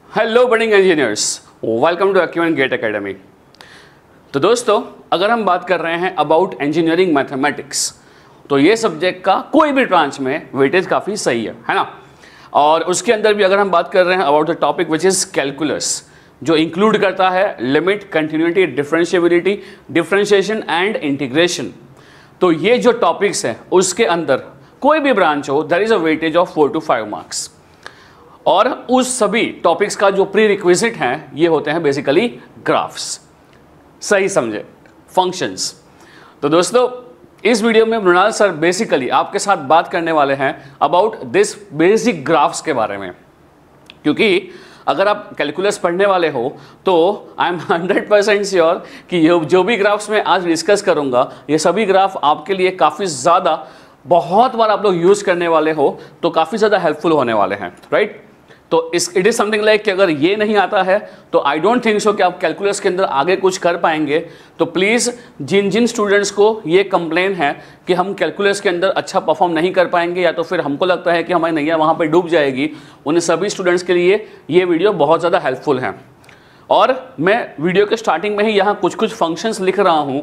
Hello budding engineers, welcome to एक्यूएन GATE academy. तो दोस्तों, अगर हम बात कर रहे हैं अबाउट इंजीनियरिंग मैथमेटिक्स, तो ये सब्जेक्ट का कोई भी ब्रांच में वेटेज काफ़ी सही है ना। और उसके अंदर भी अगर हम बात कर रहे हैं about the topic which is calculus, जो इंक्लूड करता है limit, continuity, differentiability, differentiation and integration, तो ये जो टॉपिक्स हैं उसके अंदर कोई भी ब्रांच हो, there is a weightage of 4 to 5 marks. और उस सभी टॉपिक्स का जो प्री रिक्विजिट हैं ये होते हैं बेसिकली ग्राफ्स, सही समझे, फंक्शंस। तो दोस्तों, इस वीडियो में मृणाल सर बेसिकली आपके साथ बात करने वाले हैं अबाउट दिस बेसिक ग्राफ्स के बारे में, क्योंकि अगर आप कैलकुलस पढ़ने वाले हो तो आई एम 100% श्योर कि जो भी ग्राफ्स मैं आज डिस्कस करूंगा ये सभी ग्राफ आपके लिए काफ़ी ज़्यादा, बहुत बार आप लोग यूज़ करने वाले हो तो काफ़ी ज़्यादा हेल्पफुल होने वाले हैं, राइट। तो इट इज़ समथिंग लाइक कि अगर ये नहीं आता है तो आई डोंट थिंक सो कि आप कैलकुलस के अंदर आगे कुछ कर पाएंगे। तो प्लीज़ जिन स्टूडेंट्स को ये कंप्लेन है कि हम कैलकुलस के अंदर अच्छा परफॉर्म नहीं कर पाएंगे या तो फिर हमको लगता है कि हमारी नैया वहाँ पे डूब जाएगी, उन सभी स्टूडेंट्स के लिए ये वीडियो बहुत ज़्यादा हेल्पफुल है। और मैं वीडियो के स्टार्टिंग में ही यहाँ कुछ फंक्शंस लिख रहा हूँ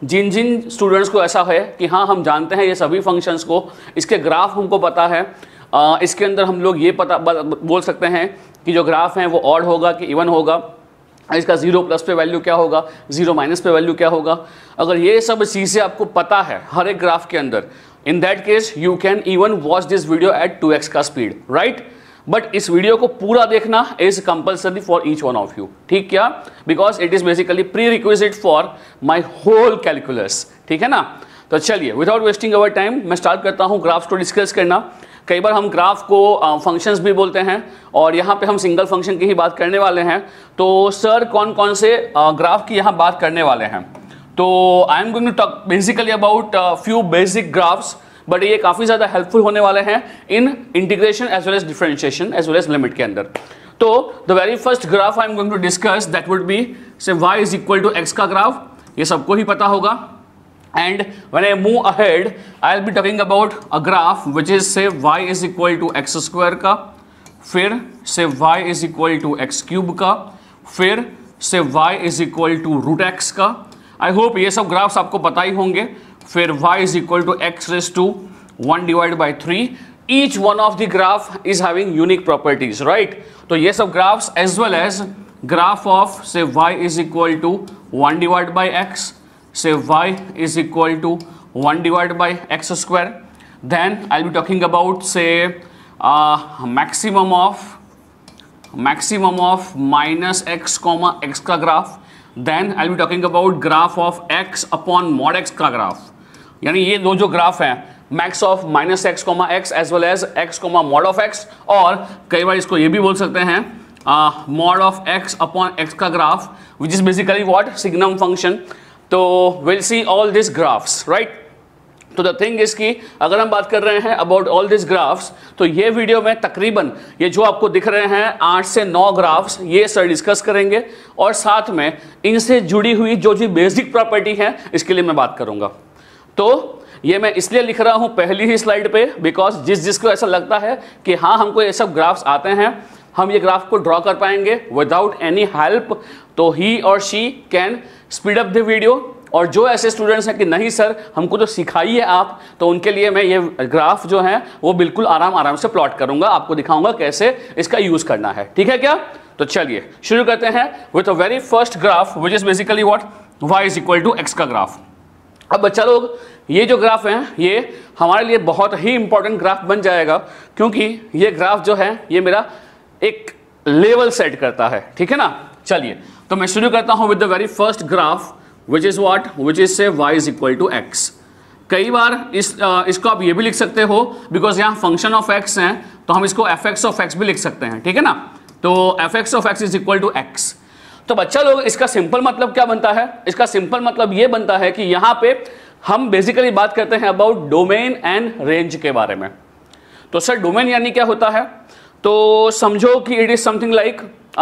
जिन स्टूडेंट्स को ऐसा है कि हाँ हम जानते हैं ये सभी फंक्शंस को, इसके ग्राफ हमको पता है, इसके अंदर हम लोग ये बोल सकते हैं कि जो ग्राफ है वो ऑड होगा कि इवन होगा, इसका 0 प्लस पे वैल्यू क्या होगा, 0 माइनस पे वैल्यू क्या होगा। अगर ये सब चीज़ें आपको पता है हर एक ग्राफ के अंदर, in that case you can even watch this video at 2x का स्पीड, राइट। बट इस वीडियो को पूरा देखना is compulsory for each one of you, ठीक क्या, because it is basically prerequisite for my whole calculus, ठीक है ना। तो चलिए विदाउट वेस्टिंग अवर टाइम मैं स्टार्ट करता हूँ ग्राफ्स को डिस्कस करना। कई बार हम ग्राफ को फंक्शंस भी बोलते हैं और यहाँ पे हम सिंगल फंक्शन की ही बात करने वाले हैं। तो सर कौन कौन से ग्राफ की यहाँ बात करने वाले हैं, तो I am going to talk basically about few basic graphs, but ये काफ़ी ज़्यादा हेल्पफुल होने वाले हैं in integration as well as differentiation as well as limit के अंदर। तो the very first graph I am going to discuss that would be say y is equal to x का ग्राफ, ये सबको ही पता होगा। And when I move ahead, I'll be talking about a graph which is say y is equal to x square का, फिर से y is equal to x cube का, फिर से y is equal to root x का। I hope ये सब graphs आपको पता ही होंगे। फिर y is equal to x raised to 1 divided by 3. Each one of the graph is having unique properties, right? तो ये सब graphs as well as graph of say y is equal to 1 divided by x, say y is equal to 1 divided by x square. Then I'll be talking about say maximum of minus x comma x का graph. Then I'll be talking about graph of x upon mod x का graph, यानी ये दो जो graph हैं max of minus x comma x as well as x comma mod of x, और कई बार इसको ये भी बोल सकते हैं mod of x upon x का graph which is basically what, signum function. तो will see all this graphs, right. तो द थिंग इज कि अगर हम बात कर रहे हैं अबाउट ऑल दिस ग्राफ्स, तो ये वीडियो में तकरीबन ये जो आपको दिख रहे हैं 8 से 9 ग्राफ्स ये सर डिस्कस करेंगे, और साथ में इनसे जुड़ी हुई जो बेसिक प्रॉपर्टी है इसके लिए मैं बात करूंगा। तो ये मैं इसलिए लिख रहा हूं पहली ही स्लाइड पे बिकॉज जिसको ऐसा लगता है कि हाँ हमको ये सब ग्राफ्स आते हैं, हम ये ग्राफ को ड्रॉ कर पाएंगे विदाउट एनी हेल्प, तो ही और she can speed up the video. और जो ऐसे स्टूडेंट्स हैं कि नहीं सर हमको तो सिखाइए आप, तो उनके लिए मैं ये ग्राफ जो है वो बिल्कुल आराम से प्लॉट करूंगा, आपको दिखाऊंगा कैसे इसका यूज करना है, ठीक है क्या। तो चलिए शुरू करते हैं with a very first graph which is basically what, y is equal to x का ग्राफ। अब बच्चा लोग ये जो ग्राफ है ये हमारे लिए बहुत ही इंपॉर्टेंट ग्राफ बन जाएगा, क्योंकि ये ग्राफ जो है ये मेरा एक लेवल सेट करता है, ठीक है ना। चलिए तो मैं शुरू करता हूं with the very first graph which is what, which is say y is equal to x। कई बार इसको आप ये भी लिख सकते हो बिकॉज यहाँ फंक्शन ऑफ x है तो हम इसको fx ऑफ x भी लिख सकते हैं, ठीक है ना। तो fx of x is equal to x। तो बच्चा लोग इसका सिंपल मतलब क्या बनता है, इसका सिंपल मतलब ये बनता है कि यहाँ पे हम बेसिकली बात करते हैं अबाउट डोमेन एंड रेंज के बारे में। तो सर डोमेन यानी क्या होता है, तो समझो कि इट इज समथिंग लाइक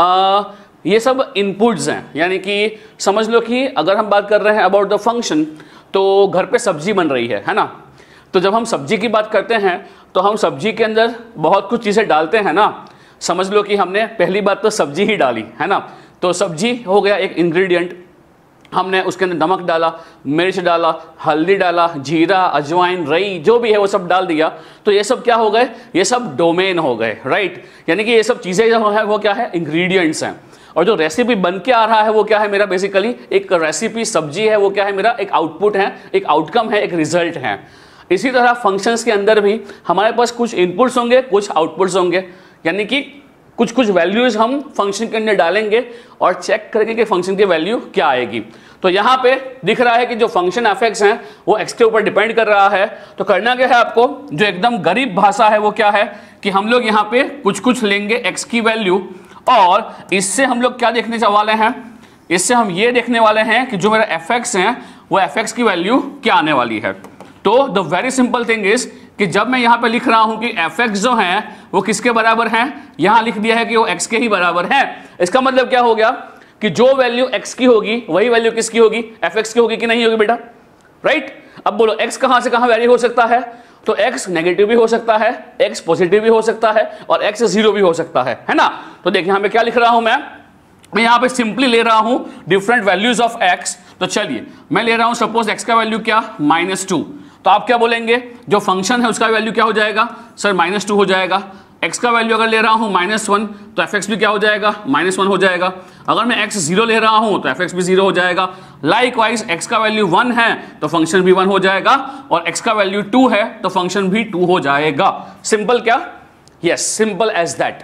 ये सब इनपुट्स हैं, यानी कि समझ लो कि अगर हम बात कर रहे हैं अबाउट द फंक्शन, तो घर पे सब्जी बन रही है ना। तो जब हम सब्जी की बात करते हैं तो हम सब्जी के अंदर बहुत कुछ चीज़ें डालते हैं ना, समझ लो कि हमने पहली बात तो सब्जी ही डाली है ना, तो सब्जी हो गया एक इंग्रेडिएंट, हमने उसके अंदर नमक डाला, मिर्च डाला, हल्दी डाला, जीरा, अजवाइन, रई, जो भी है वो सब डाल दिया, तो ये सब क्या हो गए, ये सब डोमेन हो गए, राइट। यानी कि ये सब चीज़ें जो है वो क्या है, इंग्रेडिएंट्स हैं। और जो रेसिपी बन के आ रहा है वो क्या है मेरा, बेसिकली एक रेसिपी सब्जी है, वो क्या है मेरा, एक आउटपुट है, एक आउटकम है, एक रिजल्ट है। इसी तरह फंक्शंस के अंदर भी हमारे पास कुछ इनपुट्स होंगे, कुछ आउटपुट्स होंगे, यानी कि कुछ कुछ वैल्यूज हम फंक्शन के अंदर डालेंगे और चेक करेंगे कि फंक्शन की वैल्यू क्या आएगी। तो यहाँ पे दिख रहा है कि जो फंक्शन एफ(x) है वो x के ऊपर डिपेंड कर रहा है। तो करना क्या है आपको, जो एकदम गरीब भाषा है वो क्या है कि हम लोग यहाँ पे कुछ कुछ लेंगे x की वैल्यू, और इससे हम लोग क्या देखने वाले हैं, इससे हम ये देखने वाले हैं कि जो मेरा f(x) है वो f(x) की वैल्यू क्या आने वाली है। तो the very simple thing is कि जब मैं यहाँ पे लिख रहा हूं कि f(x) जो है वो किसके बराबर है, यहां लिख दिया है कि वो x के ही बराबर है। इसका मतलब क्या हो गया कि जो वैल्यू x की होगी वही वैल्यू किसकी होगी, f(x) की होगी कि नहीं होगी बेटा, राइट। अब बोलो x कहां से कहां वैरी हो सकता है, तो x नेगेटिव भी हो सकता है, x पॉजिटिव भी हो सकता है, और x 0 भी हो सकता है ना। तो देखिए यहाँ पे क्या लिख रहा हूं मैं यहाँ पे सिंपली ले रहा हूं डिफरेंट वैल्यूज ऑफ x। तो चलिए मैं ले रहा हूं सपोज x का वैल्यू क्या, -2, तो आप क्या बोलेंगे, जो फंक्शन है उसका वैल्यू क्या हो जाएगा सर, -2 हो जाएगा। x का वैल्यू अगर ले रहा हूं -1 तो f(x) भी क्या हो जाएगा, -1 हो जाएगा। अगर मैं x 0 ले रहा हूं तो f(x) भी 0 हो जाएगा। लाइकवाइज x का वैल्यू 1 है तो फंक्शन भी 1 हो जाएगा, और x का वैल्यू 2 है तो फंक्शन भी 2 हो जाएगा। सिंपल क्या, yes, simple as that.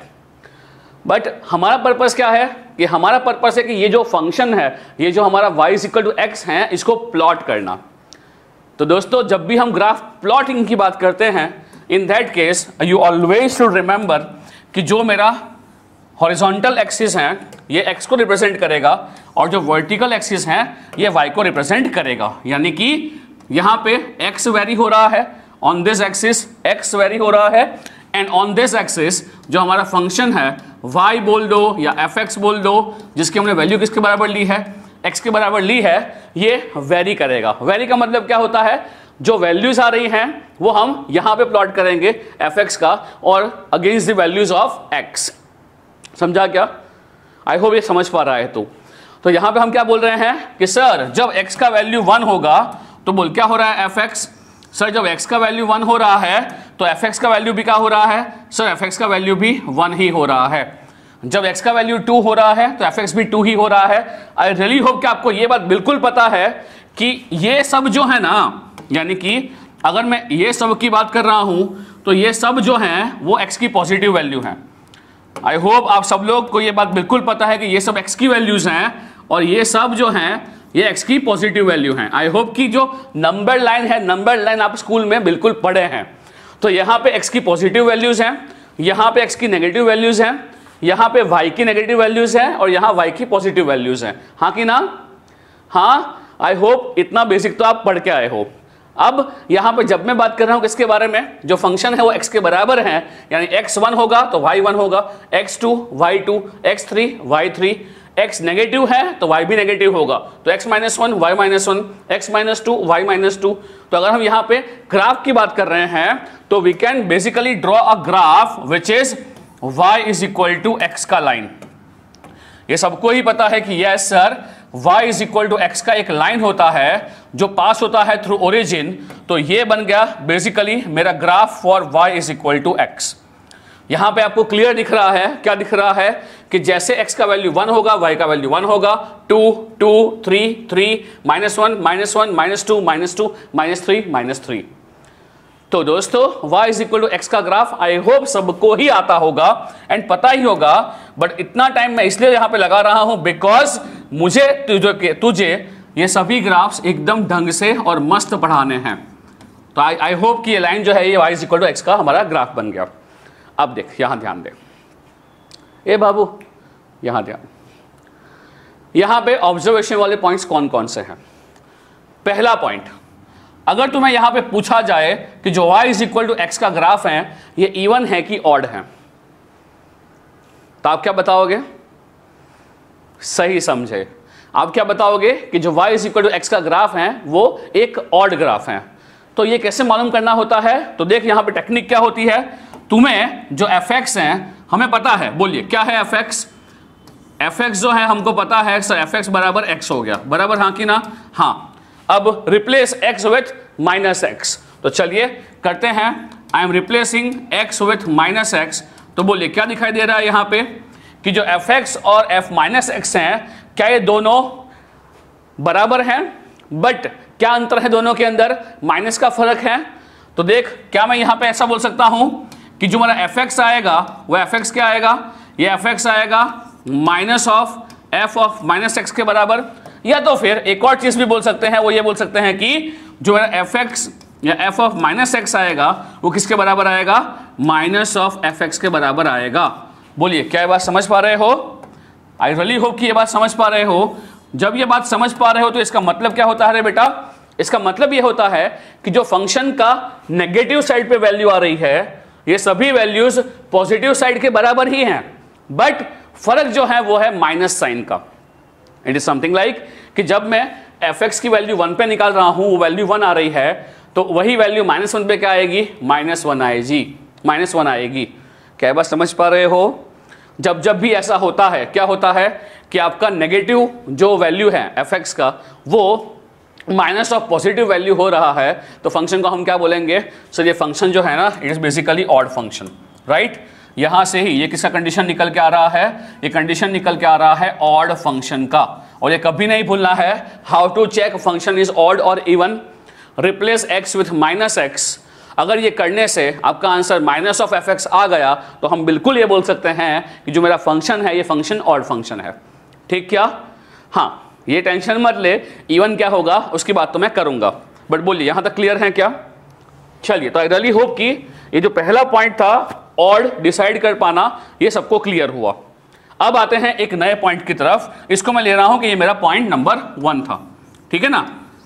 But हमारा पर्पस क्या है कि हमारा पर्पस है कि ये जो फंक्शन है, ये जो हमारा y = x है, इसको प्लॉट करना। तो दोस्तों जब भी हम ग्राफ प्लॉटिंग की बात करते हैं, in that case you always should remember कि जो मेरा हॉरिजॉन्टल एक्सिस है ये x को रिप्रेजेंट करेगा, और जो वर्टिकल एक्सिस है ये y को रिप्रेजेंट करेगा। यानी कि यहाँ पे x वेरी हो रहा है, on this axis x vary हो रहा है, एंड ऑन दिस एक्सिस जो हमारा फंक्शन है y बोल दो या f(x) बोल दो, जिसकी हमने वैल्यू किसके बराबर ली है, x के बराबर ली है, ये वेरी करेगा। वेरी का मतलब क्या होता है, जो वैल्यूज आ रही हैं वो हम यहां पे प्लॉट करेंगे f(x) का, और against the values of x। समझा क्या, आई होप ये समझ पा रहा है। तो यहां पे हम क्या बोल रहे हैं कि सर जब x का वैल्यू 1 होगा तो बोल क्या हो रहा है f(x), सर जब x का वैल्यू 1 हो रहा है तो f(x) का वैल्यू भी क्या हो रहा है, सर f(x) का वैल्यू भी 1 ही हो रहा है। जब x का वैल्यू 2 हो रहा है तो f(x) भी 2 ही हो रहा है। आई रियली होप कि आपको ये बात बिल्कुल पता है कि ये सब जो है ना, यानी कि अगर मैं ये सब की बात कर रहा हूं तो ये सब जो है वो x की पॉजिटिव वैल्यू है। आई होप आप सब लोग को ये बात बिल्कुल पता है कि ये सब x की वैल्यूज हैं, और ये सब जो हैं ये x की पॉजिटिव वैल्यू हैं। आई होप कि जो नंबर लाइन है, नंबर लाइन आप स्कूल में बिल्कुल पढ़े हैं। तो यहाँ पे x की पॉजिटिव वैल्यूज हैं, यहाँ पे x की नेगेटिव वैल्यूज हैं, यहाँ पे y की नेगेटिव वैल्यूज हैं, और यहाँ y की पॉजिटिव वैल्यूज हैं। हाँ कि ना, हाँ, आई होप इतना बेसिक तो आप पढ़ के आए हो। अब यहाँ पे जब मैं बात कर रहा हूँ किसके बारे में, जो फंक्शन है वो x के बराबर है, यानी x1 होगा तो y1 होगा, x2 y2, x3 y3, x negative है तो y भी नेगेटिव होगा, तो x-1 y-1, x-2 y-2। तो अगर हम यहाँ पे ग्राफ की बात कर रहे हैं तो we can basically draw a graph which is y = x का लाइन। ये सबको ही पता है कि यस सर y = x का एक लाइन होता है जो पास होता है थ्रू ओरिजिन। तो ये बन गया बेसिकली मेरा ग्राफ फॉर y = x। यहां पे आपको क्लियर दिख रहा है, क्या दिख रहा है कि जैसे x का वैल्यू 1 होगा y का वैल्यू 1 होगा, 2 2 3 3 -1 -1 -2 -2 -3 -3। तो दोस्तों y = x का ग्राफ आई होप सबको ही आता होगा एंड पता ही होगा, बट इतना टाइम मैं इसलिए यहां पे लगा रहा हूं बिकॉज मुझे तुझे ये सभी ग्राफ्स एकदम ढंग से और मस्त पढ़ाने हैं। तो आई होप कि ये लाइन जो है ये y = x का हमारा ग्राफ बन गया। अब देख यहां ध्यान दे, ए बाबू यहां ध्यान, यहां पे ऑब्जर्वेशन वाले पॉइंट्स कौन कौन से हैं। पहला पॉइंट, अगर तुम्हें यहां पे पूछा जाए कि जो y = x का ग्राफ है ये इवन है कि ऑड है, तो आप क्या बताओगे, सही समझे, आप क्या बताओगे कि जो y = x का ग्राफ है वो एक ऑड ग्राफ है। तो ये कैसे मालूम करना होता है, तो देख यहां पे टेक्निक क्या होती है, तुम्हें जो f(x) हैं हमें पता है, बोलिए क्या है एफ एक्स? एफ एक्स जो है हमको पता है सर एफ एक्स बराबर एक्स हो गया, बराबर हाँ कि ना? हाँ। अब replace x with minus x, तो चलिए करते हैं। I am replacing x with minus x, तो बोलिए क्या दिखाई दे रहा है यहाँ पे कि जो एफ एक्स और एफ माइनस एक्स हैं, क्या ये दोनों बराबर हैं? बट क्या अंतर है दोनों के अंदर? माइनस का फर्क है। तो देख, क्या मैं यहाँ पे ऐसा बोल सकता हूँ कि जो मेरा एफ एक्स आएगा वो एफ एक्स क्या आएगा? ये एफ एक्स आएगा minus of f of minus x के बराबर। या तो फिर एक और चीज भी बोल सकते हैं, वो ये बोल सकते हैं कि जो मेरा एफ एक्स या एफ ऑफ माइनस एक्स आएगा वो किसके बराबर आएगा? माइनस ऑफ एफ एक्स के बराबर आएगा। बोलिए क्या ये बात समझ पा रहे हो? आई रियली होप कि ये बात समझ पा रहे हो। जब ये बात समझ पा रहे हो तो इसका मतलब क्या होता है रे बेटा? इसका मतलब ये होता है कि जो फंक्शन का नेगेटिव साइड पे वैल्यू आ रही है, ये सभी वैल्यूज पॉजिटिव साइड के बराबर ही हैं, बट फर्क जो है वो है माइनस साइन का। इट इज समथिंग लाइक कि जब मैं एफ एक्स की वैल्यू 1 पे निकाल रहा हूं, वो वैल्यू 1 आ रही है, तो वही वैल्यू -1 पे क्या आएगी? -1 आएगी, -1 आएगी। क्या बात समझ पा रहे हो? जब जब भी ऐसा होता है, क्या होता है कि आपका नेगेटिव जो वैल्यू है एफ एक्स का, वो माइनस ऑफ पॉजिटिव वैल्यू हो रहा है, तो फंक्शन को हम क्या बोलेंगे? सर ये फंक्शन जो है ना, it is basically odd function, right? यहां से ही ये किसका कंडीशन निकल के आ रहा है? ये कंडीशन निकल के आ रहा है ऑड फंक्शन का। और ये कभी नहीं भूलना है how to check function is odd और even. Replace x with minus x, अगर ये करने से आपका answer minus of f x आ गया, तो हम बिल्कुल ये बोल सकते हैं कि जो मेरा फंक्शन है ये फंक्शन ऑड फंक्शन है। ठीक क्या? हाँ, ये टेंशन मत ले, इवन क्या होगा उसकी बात तो मैं करूंगा, बट बोलिए यहां तक क्लियर है क्या? चलिए, तो आई रियली होप कि ये जो पहला पॉइंट था ऑड डिसाइड कर पाना, ये सबको क्लियर हुआ। अब आते हैं एक नए पॉइंट की तरफ। इसको मैं ले रहा हूं कि ये मेरा पॉइंट नंबर 1 था, ठीक है ना?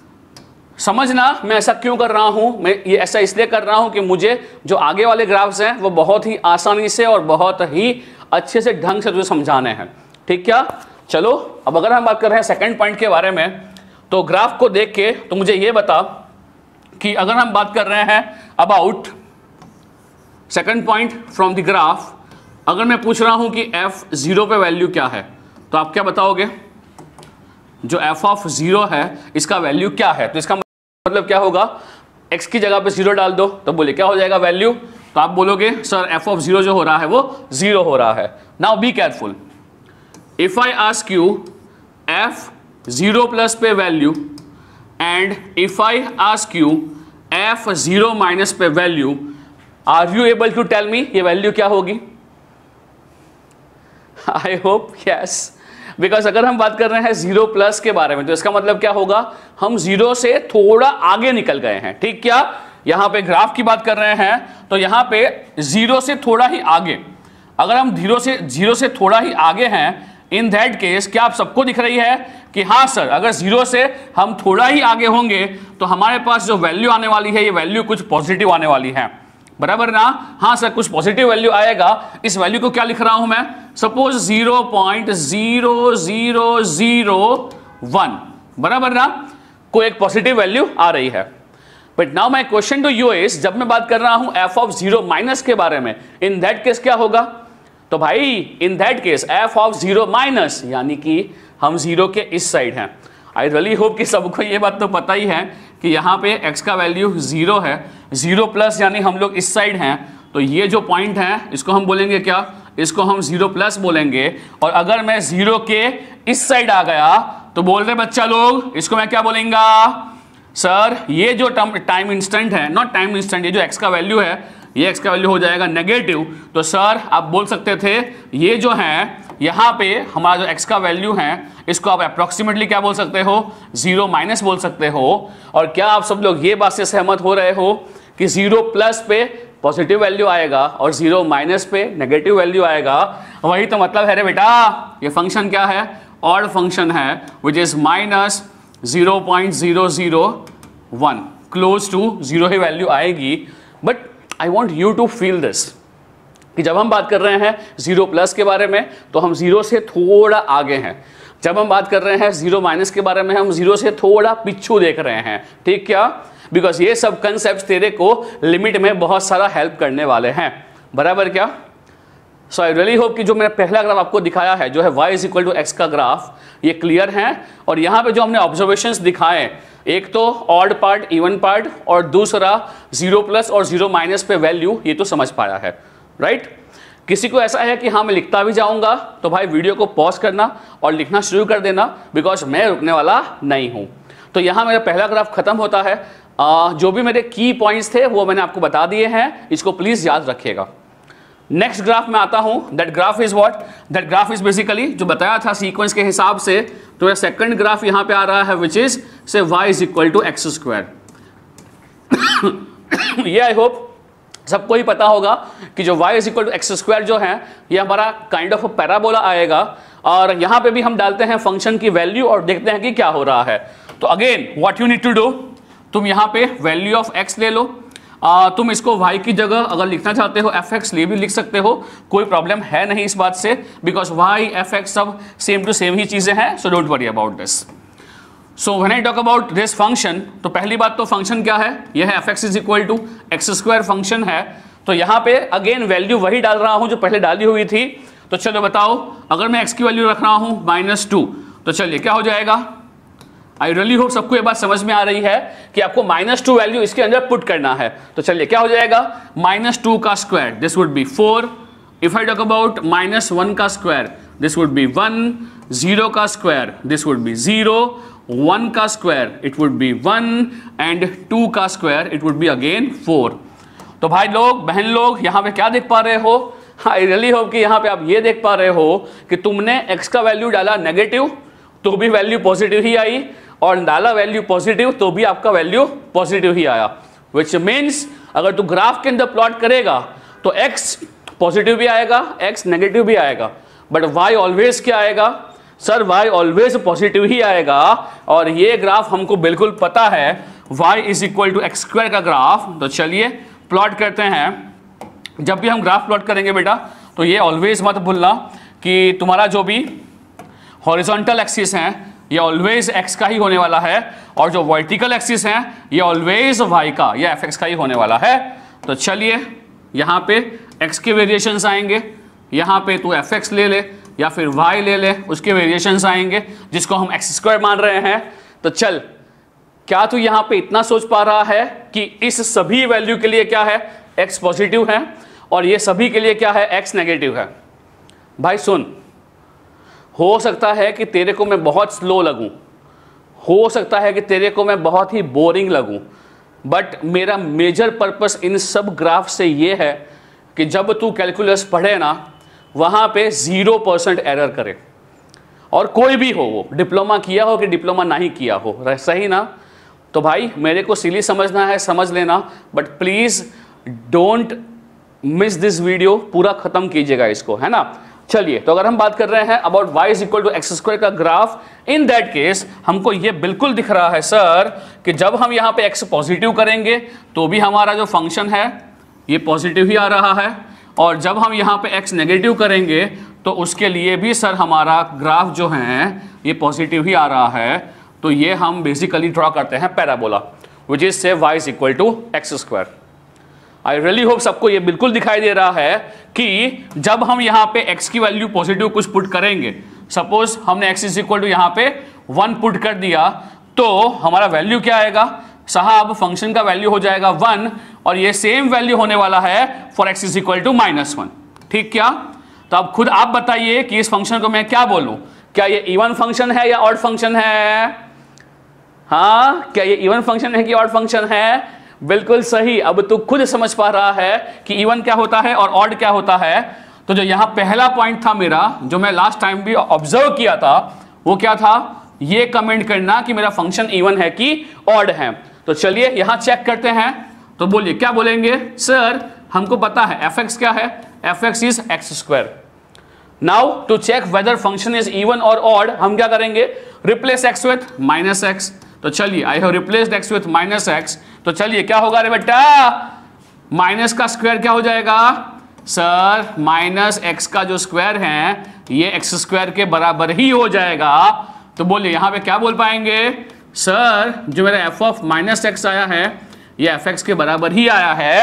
समझना मैं ऐसा क्यों कर रहा हूं। मैं ये ऐसा इसलिए कर रहा हूं कि मुझे जो आगे वाले ग्राफ्स हैं वो बहुत ही आसानी से और बहुत ही अच्छे से ढंग से तुझे समझाने हैं। ठीक क्या? चलो, अब अगर हम बात कर रहे हैं सेकंड पॉइंट के बारे में, तो ग्राफ को देख के तो मुझे ये बता कि अगर हम बात कर रहे हैं about second point from the graph, अगर मैं पूछ रहा हूं कि f0 पे वैल्यू क्या है, तो आप क्या बताओगे? जो f ऑफ 0 है इसका वैल्यू क्या है? तो इसका मतलब क्या होगा? x की जगह पे 0 डाल दो, तो बोले क्या हो जाएगा वैल्यू? तो आप बोलोगे सर f ऑफ 0 जो हो रहा है वो 0 हो रहा है। Now be careful, if I ask you f0 plus पे value and if I ask you f0 minus पे value, are you able to tell me ये वैल्यू क्या होगी? आई होप यस, बिकॉज अगर हम बात कर रहे हैं 0 प्लस के बारे में, तो इसका मतलब क्या होगा? हम 0 से थोड़ा आगे निकल गए हैं। ठीक क्या? यहां पे ग्राफ की बात कर रहे हैं, तो यहां पे 0 से थोड़ा ही आगे, अगर हम 0 से थोड़ा ही आगे हैं, इन दैट केस क्या आप सबको दिख रही है कि हाँ सर, अगर 0 से हम थोड़ा ही आगे होंगे तो हमारे पास जो वैल्यू आने वाली है, ये वैल्यू कुछ पॉजिटिव आने वाली है, बराबर ना? हाँ सर, कुछ पॉजिटिव वैल्यू आएगा। इस वैल्यू को क्या लिख रहा हूं मैं? सपोज 0.0001, बराबर ना? कोई एक पॉजिटिव वैल्यू आ रही है। But now my question to you is, जब मैं बात कर रहा हूं f ऑफ 0 माइनस के बारे में, इन दैट केस क्या होगा? तो भाई in that case f of 0 minus, यानी कि हम 0 के इस साइड हैं। आई रियली होप कि सबको ये बात तो पता ही है कि यहाँ पे x का वैल्यू 0 है, 0 प्लस यानी हम लोग इस साइड हैं, तो ये जो पॉइंट है इसको हम बोलेंगे क्या? इसको हम 0 प्लस बोलेंगे। और अगर मैं 0 के इस साइड आ गया तो बोल रहे बच्चा लोग, इसको मैं क्या बोलेंगा? सर ये जो टाइम इंस्टेंट है, नॉट टाइम इंस्टेंट, ये जो x का वैल्यू है, ये x का वैल्यू हो जाएगा नेगेटिव। तो सर आप बोल सकते थे ये जो है यहाँ पे हमारा जो x का वैल्यू है, इसको आप अप्रोक्सीमेटली क्या बोल सकते हो? 0 माइनस बोल सकते हो। और क्या आप सब लोग ये बात से सहमत हो रहे हो कि 0 प्लस पे पॉजिटिव वैल्यू आएगा और 0 माइनस पे नेगेटिव वैल्यू आएगा? वही तो मतलब है रे बेटा। ये फंक्शन क्या है? ऑड फंक्शन है, विच इज -0.001, क्लोज टू 0 ही वैल्यू आएगी। But I want you to feel this कि जब हम बात कर रहे हैं 0 प्लस के बारे में, तो हम 0 से थोड़ा आगे हैं। जब हम बात कर रहे हैं 0 माइनस के बारे में, हम 0 से थोड़ा पीछू देख रहे हैं। ठीक क्या? बिकॉज ये सब कंसेप्ट तेरे को लिमिट में बहुत सारा हेल्प करने वाले हैं, बराबर क्या? सो आई रियली होप कि जो मैंने पहला ग्राफ आपको दिखाया है जो है y is equal to x का ग्राफ, ये क्लियर है। और यहाँ पे जो हमने ऑब्जर्वेशंस दिखाए, एक तो ऑड पार्ट, इवन पार्ट, और दूसरा 0 प्लस और 0 माइनस पे वैल्यू, ये तो समझ पाया है, राइट। किसी को ऐसा है कि हाँ मैं लिखता भी जाऊंगा, तो भाई वीडियो को पॉज करना और लिखना शुरू कर देना, बिकॉज मैं रुकने वाला नहीं हूँ। तो यहाँ मेरा पहला ग्राफ खत्म होता है। जो भी मेरे की पॉइंट्स थे वो मैंने आपको बता दिए हैं, इसको प्लीज याद रखिएगा। नेक्स्ट ग्राफ में आता हूं। That graph is what? That graph is basically जो बताया था सीक्वेंस के हिसाब से, तो मेरा सेकंड ग्राफ यहां पे आ रहा है which is say y is equal to x square. ये आई होप सबको ही पता होगा कि जो y is equal to x square जो है ये हमारा काइंड ऑफ पैराबोला आएगा, और यहां पे भी हम डालते हैं फंक्शन की वैल्यू और देखते हैं कि क्या हो रहा है। तो again what you need to do, तुम यहां पे वैल्यू ऑफ x ले लो, तुम इसको y की जगह अगर लिखना चाहते हो fx ले भी लिख सकते हो, कोई प्रॉब्लम है नहीं इस बात से, बिकॉज y fx सब सेम टू सेम ही चीजें हैं, so don't worry about this. So when I talk about this function, तो पहली बात तो फंक्शन क्या है, यह है fx is equal to x square function है। तो यहाँ पे अगेन वैल्यू वही डाल रहा हूं जो पहले डाली हुई थी। तो चलो बताओ, अगर मैं x की वैल्यू रख रहा हूं -2, तो चलिए क्या हो जाएगा। आई रियली होप सबको ये बात समझ में आ रही है कि आपको -2 वैल्यू इसके अंदर पुट करना है। तो चलिए क्या हो जाएगा, -2 का square this would be 4, if I talk about -1 का स्क्वायर दिस वुड बी 1, 0 का स्क्वायर दिस वुड बी 0, 1 का square it would be 1, and 2 का square it would be again 4। तो भाई लोग, बहन लोग, यहाँ पे क्या देख पा रहे हो, आई रियली होप कि यहाँ पे आप ये देख पा रहे हो कि तुमने x का वैल्यू डाला नेगेटिव तो भी वैल्यू पॉजिटिव ही आई, और डाला वैल्यू पॉजिटिव तो भी आपका वैल्यू पॉजिटिव ही आया, विच मीन्स अगर तू ग्राफ के अंदर प्लॉट करेगा तो x पॉजिटिव भी आएगा, x नेगेटिव भी आएगा, बट y ऑलवेज क्या आएगा सर, y ऑलवेज पॉजिटिव ही आएगा। और ये ग्राफ हमको बिल्कुल पता है, y is equal to x square का ग्राफ। तो चलिए प्लॉट करते हैं। जब भी हम ग्राफ प्लॉट करेंगे बेटा, तो ये ऑलवेज मत भूलना कि तुम्हारा जो भी हॉरिजॉन्टल एक्सिस है ये ऑलवेज x का ही होने वाला है, और जो वर्टिकल एक्सिस है ये ऑलवेज y का या fx का ही होने वाला है। तो चलिए यहाँ पे x के वेरिएशंस आएंगे, यहाँ पे तू fx ले ले या फिर y ले ले, उसके वेरिएशंस आएंगे जिसको हम एक्स स्क्वायर मान रहे हैं। तो चल, क्या तू यहाँ पे इतना सोच पा रहा है कि इस सभी वैल्यू के लिए क्या है, x पॉजिटिव है, और ये सभी के लिए क्या है, x नेगेटिव है। भाई सुन, हो सकता है कि तेरे को मैं बहुत स्लो लगूं, हो सकता है कि तेरे को मैं बहुत ही बोरिंग लगूं, बट मेरा मेजर पर्पस इन सब ग्राफ से ये है कि जब तू कैलकुलस पढ़े ना, वहाँ पे 0% एरर करे, और कोई भी हो, वो डिप्लोमा किया हो कि डिप्लोमा नहीं किया हो, सही ना। तो भाई मेरे को सिली समझना है, समझ लेना, but please don't miss this video, पूरा खत्म कीजिएगा इसको, है ना। चलिए, तो अगर हम बात कर रहे हैं about y is equal to x square का ग्राफ, इन दैट केस हमको ये बिल्कुल दिख रहा है सर कि जब हम यहाँ पे x पॉजिटिव करेंगे तो भी हमारा जो फंक्शन है ये पॉजिटिव ही आ रहा है, और जब हम यहाँ पे x नेगेटिव करेंगे तो उसके लिए भी सर हमारा ग्राफ जो है ये पॉजिटिव ही आ रहा है। तो ये हम बेसिकली ड्रॉ करते हैं parabola, which is say y is equal to x square. I really hope सबको ये बिल्कुल दिखाई दे रहा है कि जब हम यहाँ पे x की वैल्यू पॉजिटिव कुछ पुट करेंगे, सपोज हमने x इज इक्वल टू यहाँ पे 1 पुट कर दिया, तो हमारा वैल्यू क्या आएगा साहब, फंक्शन का वैल्यू हो जाएगा 1, और ये सेम वैल्यू होने वाला है for x is equal to -1। ठीक क्या? तो अब खुद आप बताइए कि इस फंक्शन को मैं क्या बोलूं, क्या ये इवन फंक्शन है या ऑड फंक्शन है? हाँ, क्या ये इवन फंक्शन है कि ऑड फंक्शन है? बिल्कुल सही। अब तू खुद समझ पा रहा है कि इवन क्या होता है और ऑड क्या होता है। तो जो यहाँ पहला पॉइंट था मेरा, जो मैं लास्ट टाइम भी ऑब्जर्व किया था, वो क्या था, ये कमेंट करना कि मेरा फंक्शन इवन है कि ऑड है। तो चलिए यहाँ चेक करते हैं। तो बोलिए क्या बोलेंगे, सर हमको पता है fx क्या है, fx is x square. Now to check whether function is even और ऑड, हम क्या करेंगे, रिप्लेस x विथ -x। तो चलिए, I have replaced x with -x। तो चलिए क्या होगा रे बेटा, माइनस का स्क्वायर क्या हो जाएगा सर, -x का जो स्क्वायर है ये x स्क्वायर के बराबर ही हो जाएगा। तो बोलिए यहाँ पे क्या बोल पाएंगे, सर जो मेरा f ऑफ -x आया है ये fx के बराबर ही आया है।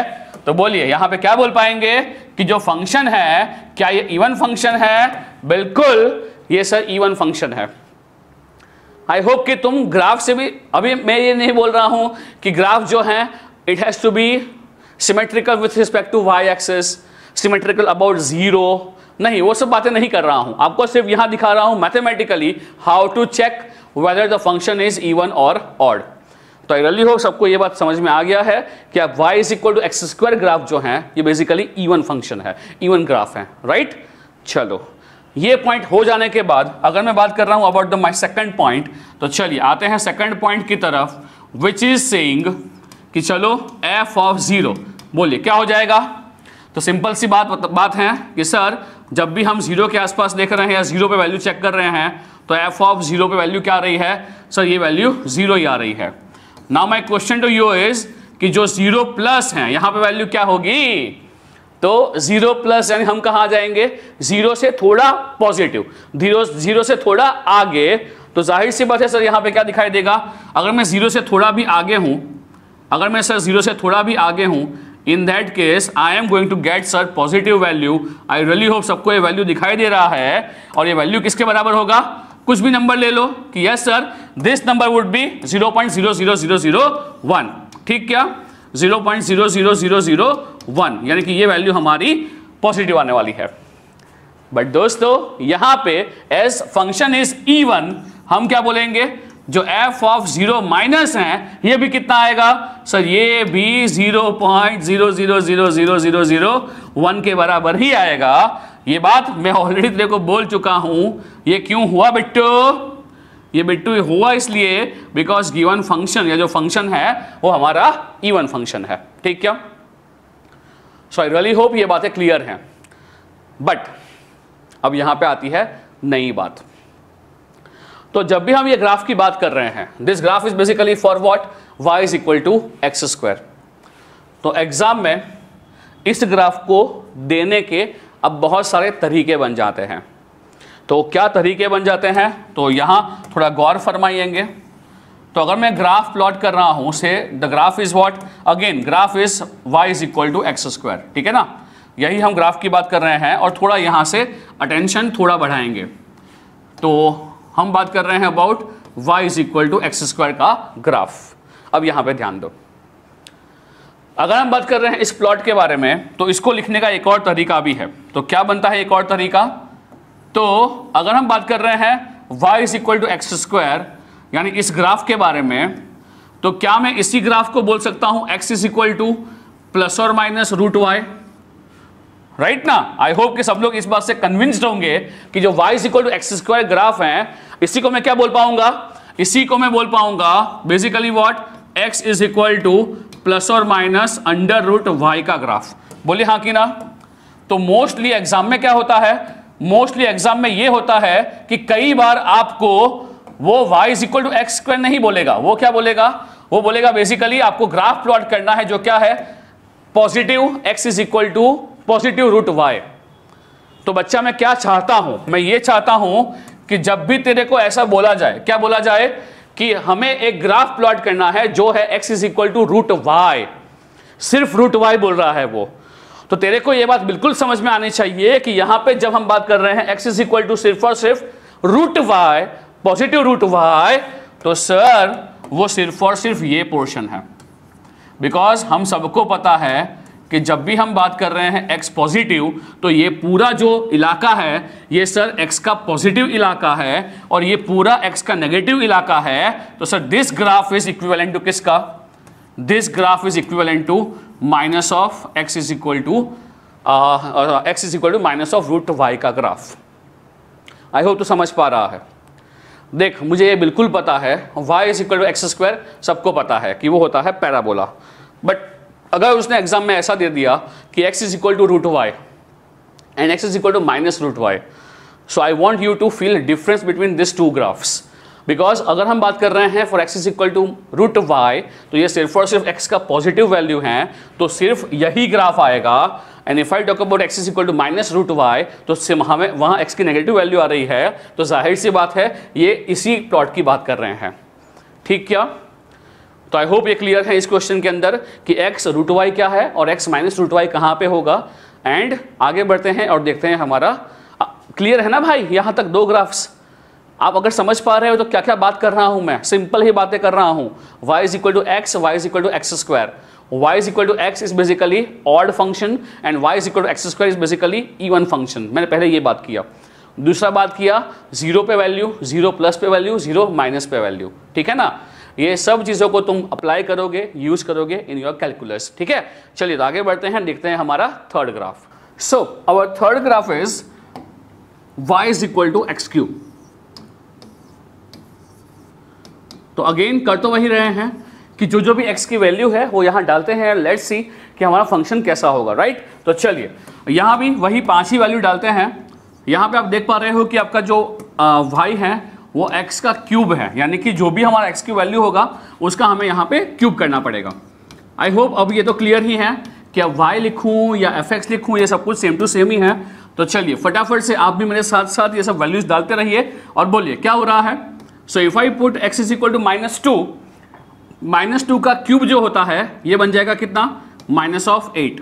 तो बोलिए यहां पे क्या बोल पाएंगे कि जो फंक्शन है क्या ये इवन फंक्शन है? बिल्कुल ये सर इवन फंक्शन है। आई होप कि तुम ग्राफ से भी, अभी मैं ये नहीं बोल रहा हूं कि ग्राफ जो है it has to be symmetrical with respect to y axis, symmetrical about zero, नहीं वो सब बातें नहीं कर रहा हूं, आपको सिर्फ यहां दिखा रहा हूं mathematically how to check whether the function is even और ऑड। तो आई रियली होप सबको ये बात समझ में आ गया है कि आप y is equal to x square graph जो है ये बेसिकली इवन फंक्शन है, इवन ग्राफ है, राइट। चलो ये पॉइंट हो जाने के बाद अगर मैं बात कर रहा हूं about the my second point, तो चलिए आते हैं सेकंड पॉइंट की तरफ, विच इज सेइंग कि चलो f ऑफ 0, बोलिए क्या हो जाएगा? तो सिंपल सी बात है कि सर जब भी हम 0 के आसपास देख रहे हैं या 0 पे वैल्यू चेक कर रहे हैं तो f ऑफ 0 पे वैल्यू क्या आ रही है? सर ये वैल्यू 0 ही आ रही है। Now my question to you is कि जो 0 प्लस है यहां पे वैल्यू क्या होगी? तो 0 प्लस यानी हम कहां जाएंगे? 0 से थोड़ा पॉजिटिव, 0 से थोड़ा आगे, तो जाहिर सी बात है सर यहां पे क्या दिखाई देगा? अगर मैं 0 से थोड़ा भी आगे हूं, अगर मैं सर 0 से थोड़ा भी आगे हूं, in that case I am going to get sir positive value. I really hope सबको ये वैल्यू दिखाई दे रहा है, और ये वैल्यू किसके बराबर होगा? कुछ भी नंबर ले लो कि yes sir this number would be 0.00001, ठीक क्या? 0.00001 यानी कि ये वैल्यू हमारी पॉजिटिव आने वाली है। बट दोस्तों यहां पे एज फंक्शन इज इवन, हम क्या बोलेंगे? जो f ऑफ 0 माइनस है ये भी कितना आएगा? सर ये भी 0.0000001 के बराबर ही आएगा। ये बात मैं ऑलरेडी तेरे को बोल चुका हूं। ये क्यों हुआ बिट्टू? ये बिट्टू हुआ इसलिए बिकॉज गिवन फंक्शन या जो फंक्शन है वो हमारा इवन फंक्शन है, ठीक क्या? सो आई रियली होप ये बातें क्लियर हैं। बट अब यहां पे आती है नई बात। तो जब भी हम ये ग्राफ की बात कर रहे हैं, this graph is basically for what? y is equal to x square. तो एग्जाम में इस ग्राफ को देने के अब बहुत सारे तरीके बन जाते हैं। तो क्या तरीके बन जाते हैं? तो यहां थोड़ा गौर फरमाइएंगे। तो अगर मैं ग्राफ प्लॉट कर रहा हूं, say the graph is what? Again graph is y is equal to x square, ठीक है ना? यही हम ग्राफ की बात कर रहे हैं, और थोड़ा यहां से अटेंशन थोड़ा बढ़ाएंगे। तो हम बात कर रहे हैं about y is equal to x square का ग्राफ। अब यहां पे ध्यान दो, अगर हम बात कर रहे हैं इस प्लॉट के बारे में, तो इसको लिखने का एक और तरीका भी है। तो क्या बनता है एक और तरीका? तो अगर हम बात कर रहे हैं y is equal to x square यानी इस ग्राफ के बारे में, तो क्या मैं इसी ग्राफ को बोल सकता हूं x is equal to plus और माइनस रूट वाई, राइट ना? आई होप कि सब लोग इस बात से कन्विंस्ड होंगे कि जो y is equal to x square graph है, इसी को मैं क्या बोल पाऊंगा? इसी को मैं बोल पाऊंगा basically what? x is equal to plus और माइनस अंडर रूट y का ग्राफ। बोलिए हाँ कि ना? तो मोस्टली एग्जाम में क्या होता है? मोस्टली एग्जाम में ये होता है कि कई बार आपको वो y is equal to x square नहीं बोलेगा, वो क्या बोलेगा? वो बोलेगा बेसिकली आपको ग्राफ प्लॉट करना है जो क्या है? Positive x is equal to positive root y। तो बच्चा मैं क्या चाहता हूं? मैं ये चाहता हूं कि जब भी तेरे को ऐसा बोला जाए, क्या बोला जाए? कि हमें एक ग्राफ प्लॉट करना है जो है x is equal to root y, सिर्फ रूट y बोल रहा है वो, तो तेरे को ये बात बिल्कुल समझ में आनी चाहिए कि यहां पे जब हम बात कर रहे हैं x इज इक्वल टू सिर्फ और सिर्फ root y, positive root y, तो सर वो सिर्फ और सिर्फ ये पोर्शन है। बिकॉज हम सबको पता है कि जब भी हम बात कर रहे हैं x पॉजिटिव, तो ये पूरा जो इलाका है ये सर x का पॉजिटिव इलाका है, और ये पूरा x का नेगेटिव इलाका है। तो sir this graph is equivalent to किसका? This graph is equivalent to minus of x is equal to minus of root y का ग्राफ। आई होप तो समझ पा रहा है। देख मुझे ये बिल्कुल पता है y is equal to x square, सबको पता है कि वो होता है पैराबोला। बट अगर उसने एग्जाम में ऐसा दे दिया कि x is equal to root y and x is equal to minus root y, so I want you to feel difference between this two graphs. Because अगर हम बात कर रहे हैं for x is equal to root y, तो ये सिर्फ और सिर्फ x का पॉजिटिव वैल्यू है, तो सिर्फ यही ग्राफ आएगा। And if I talk about x is equal to minus root y, तो हमें वहाँ x की नेगेटिव वैल्यू आ रही है, तो जाहिर सी बात है ये इसी प्लॉट की बात कर रहे हैं, ठीक क्या? तो आई होप ये क्लियर है इस क्वेश्चन के अंदर कि x रूट वाई क्या है और x माइनस रूट वाई कहाँ पे होगा। एंड आगे बढ़ते हैं और देखते हैं हमारा क्लियर है ना भाई, यहाँ तक दो ग्राफ्स आप अगर समझ पा रहे हो तो क्या क्या बात कर रहा हूँ मैं, सिंपल ही बातें कर रहा हूँ। y is equal to x, y is equal to x square, y is equal to x is basically odd function and y is equal to x square is basically even function. मैंने पहले ये बात किया। दूसरा बात किया zero पे value, zero plus पे वैल्यू, जीरो माइनस पे वैल्यू, ठीक है ना। ये सब चीज़ों को तुम अप्लाई करोगे, यूज करोगे इन योर कैलकुलस, ठीक है। चलिए तो आगे बढ़ते हैं, देखते हैं हमारा third graph. So our third graph is y is equal to x cube. तो अगेन कर तो वही रहे हैं कि जो भी x की वैल्यू है वो यहां डालते हैं। लेट्स सी कि हमारा फंक्शन कैसा होगा, राइट। तो चलिए यहां भी वही 5 ही वैल्यू डालते हैं। यहां पे आप देख पा रहे हो कि आपका जो y है वो x का क्यूब है, यानी कि जो भी हमारा x की वैल्यू होगा उसका हमें यहाँ पे क्यूब करना पड़ेगा। आई होप अब ये तो क्लियर ही है कि अब y लिखूं या fx लिखूं, ये सब कुछ सेम टू सेम ही है। तो चलिए फटाफट से आप भी मेरे साथ साथ ये सब वैल्यूज डालते रहिए और बोलिए क्या हो रहा है। So if I put x is equal to -2 का क्यूब जो होता है ये बन जाएगा कितना, -8।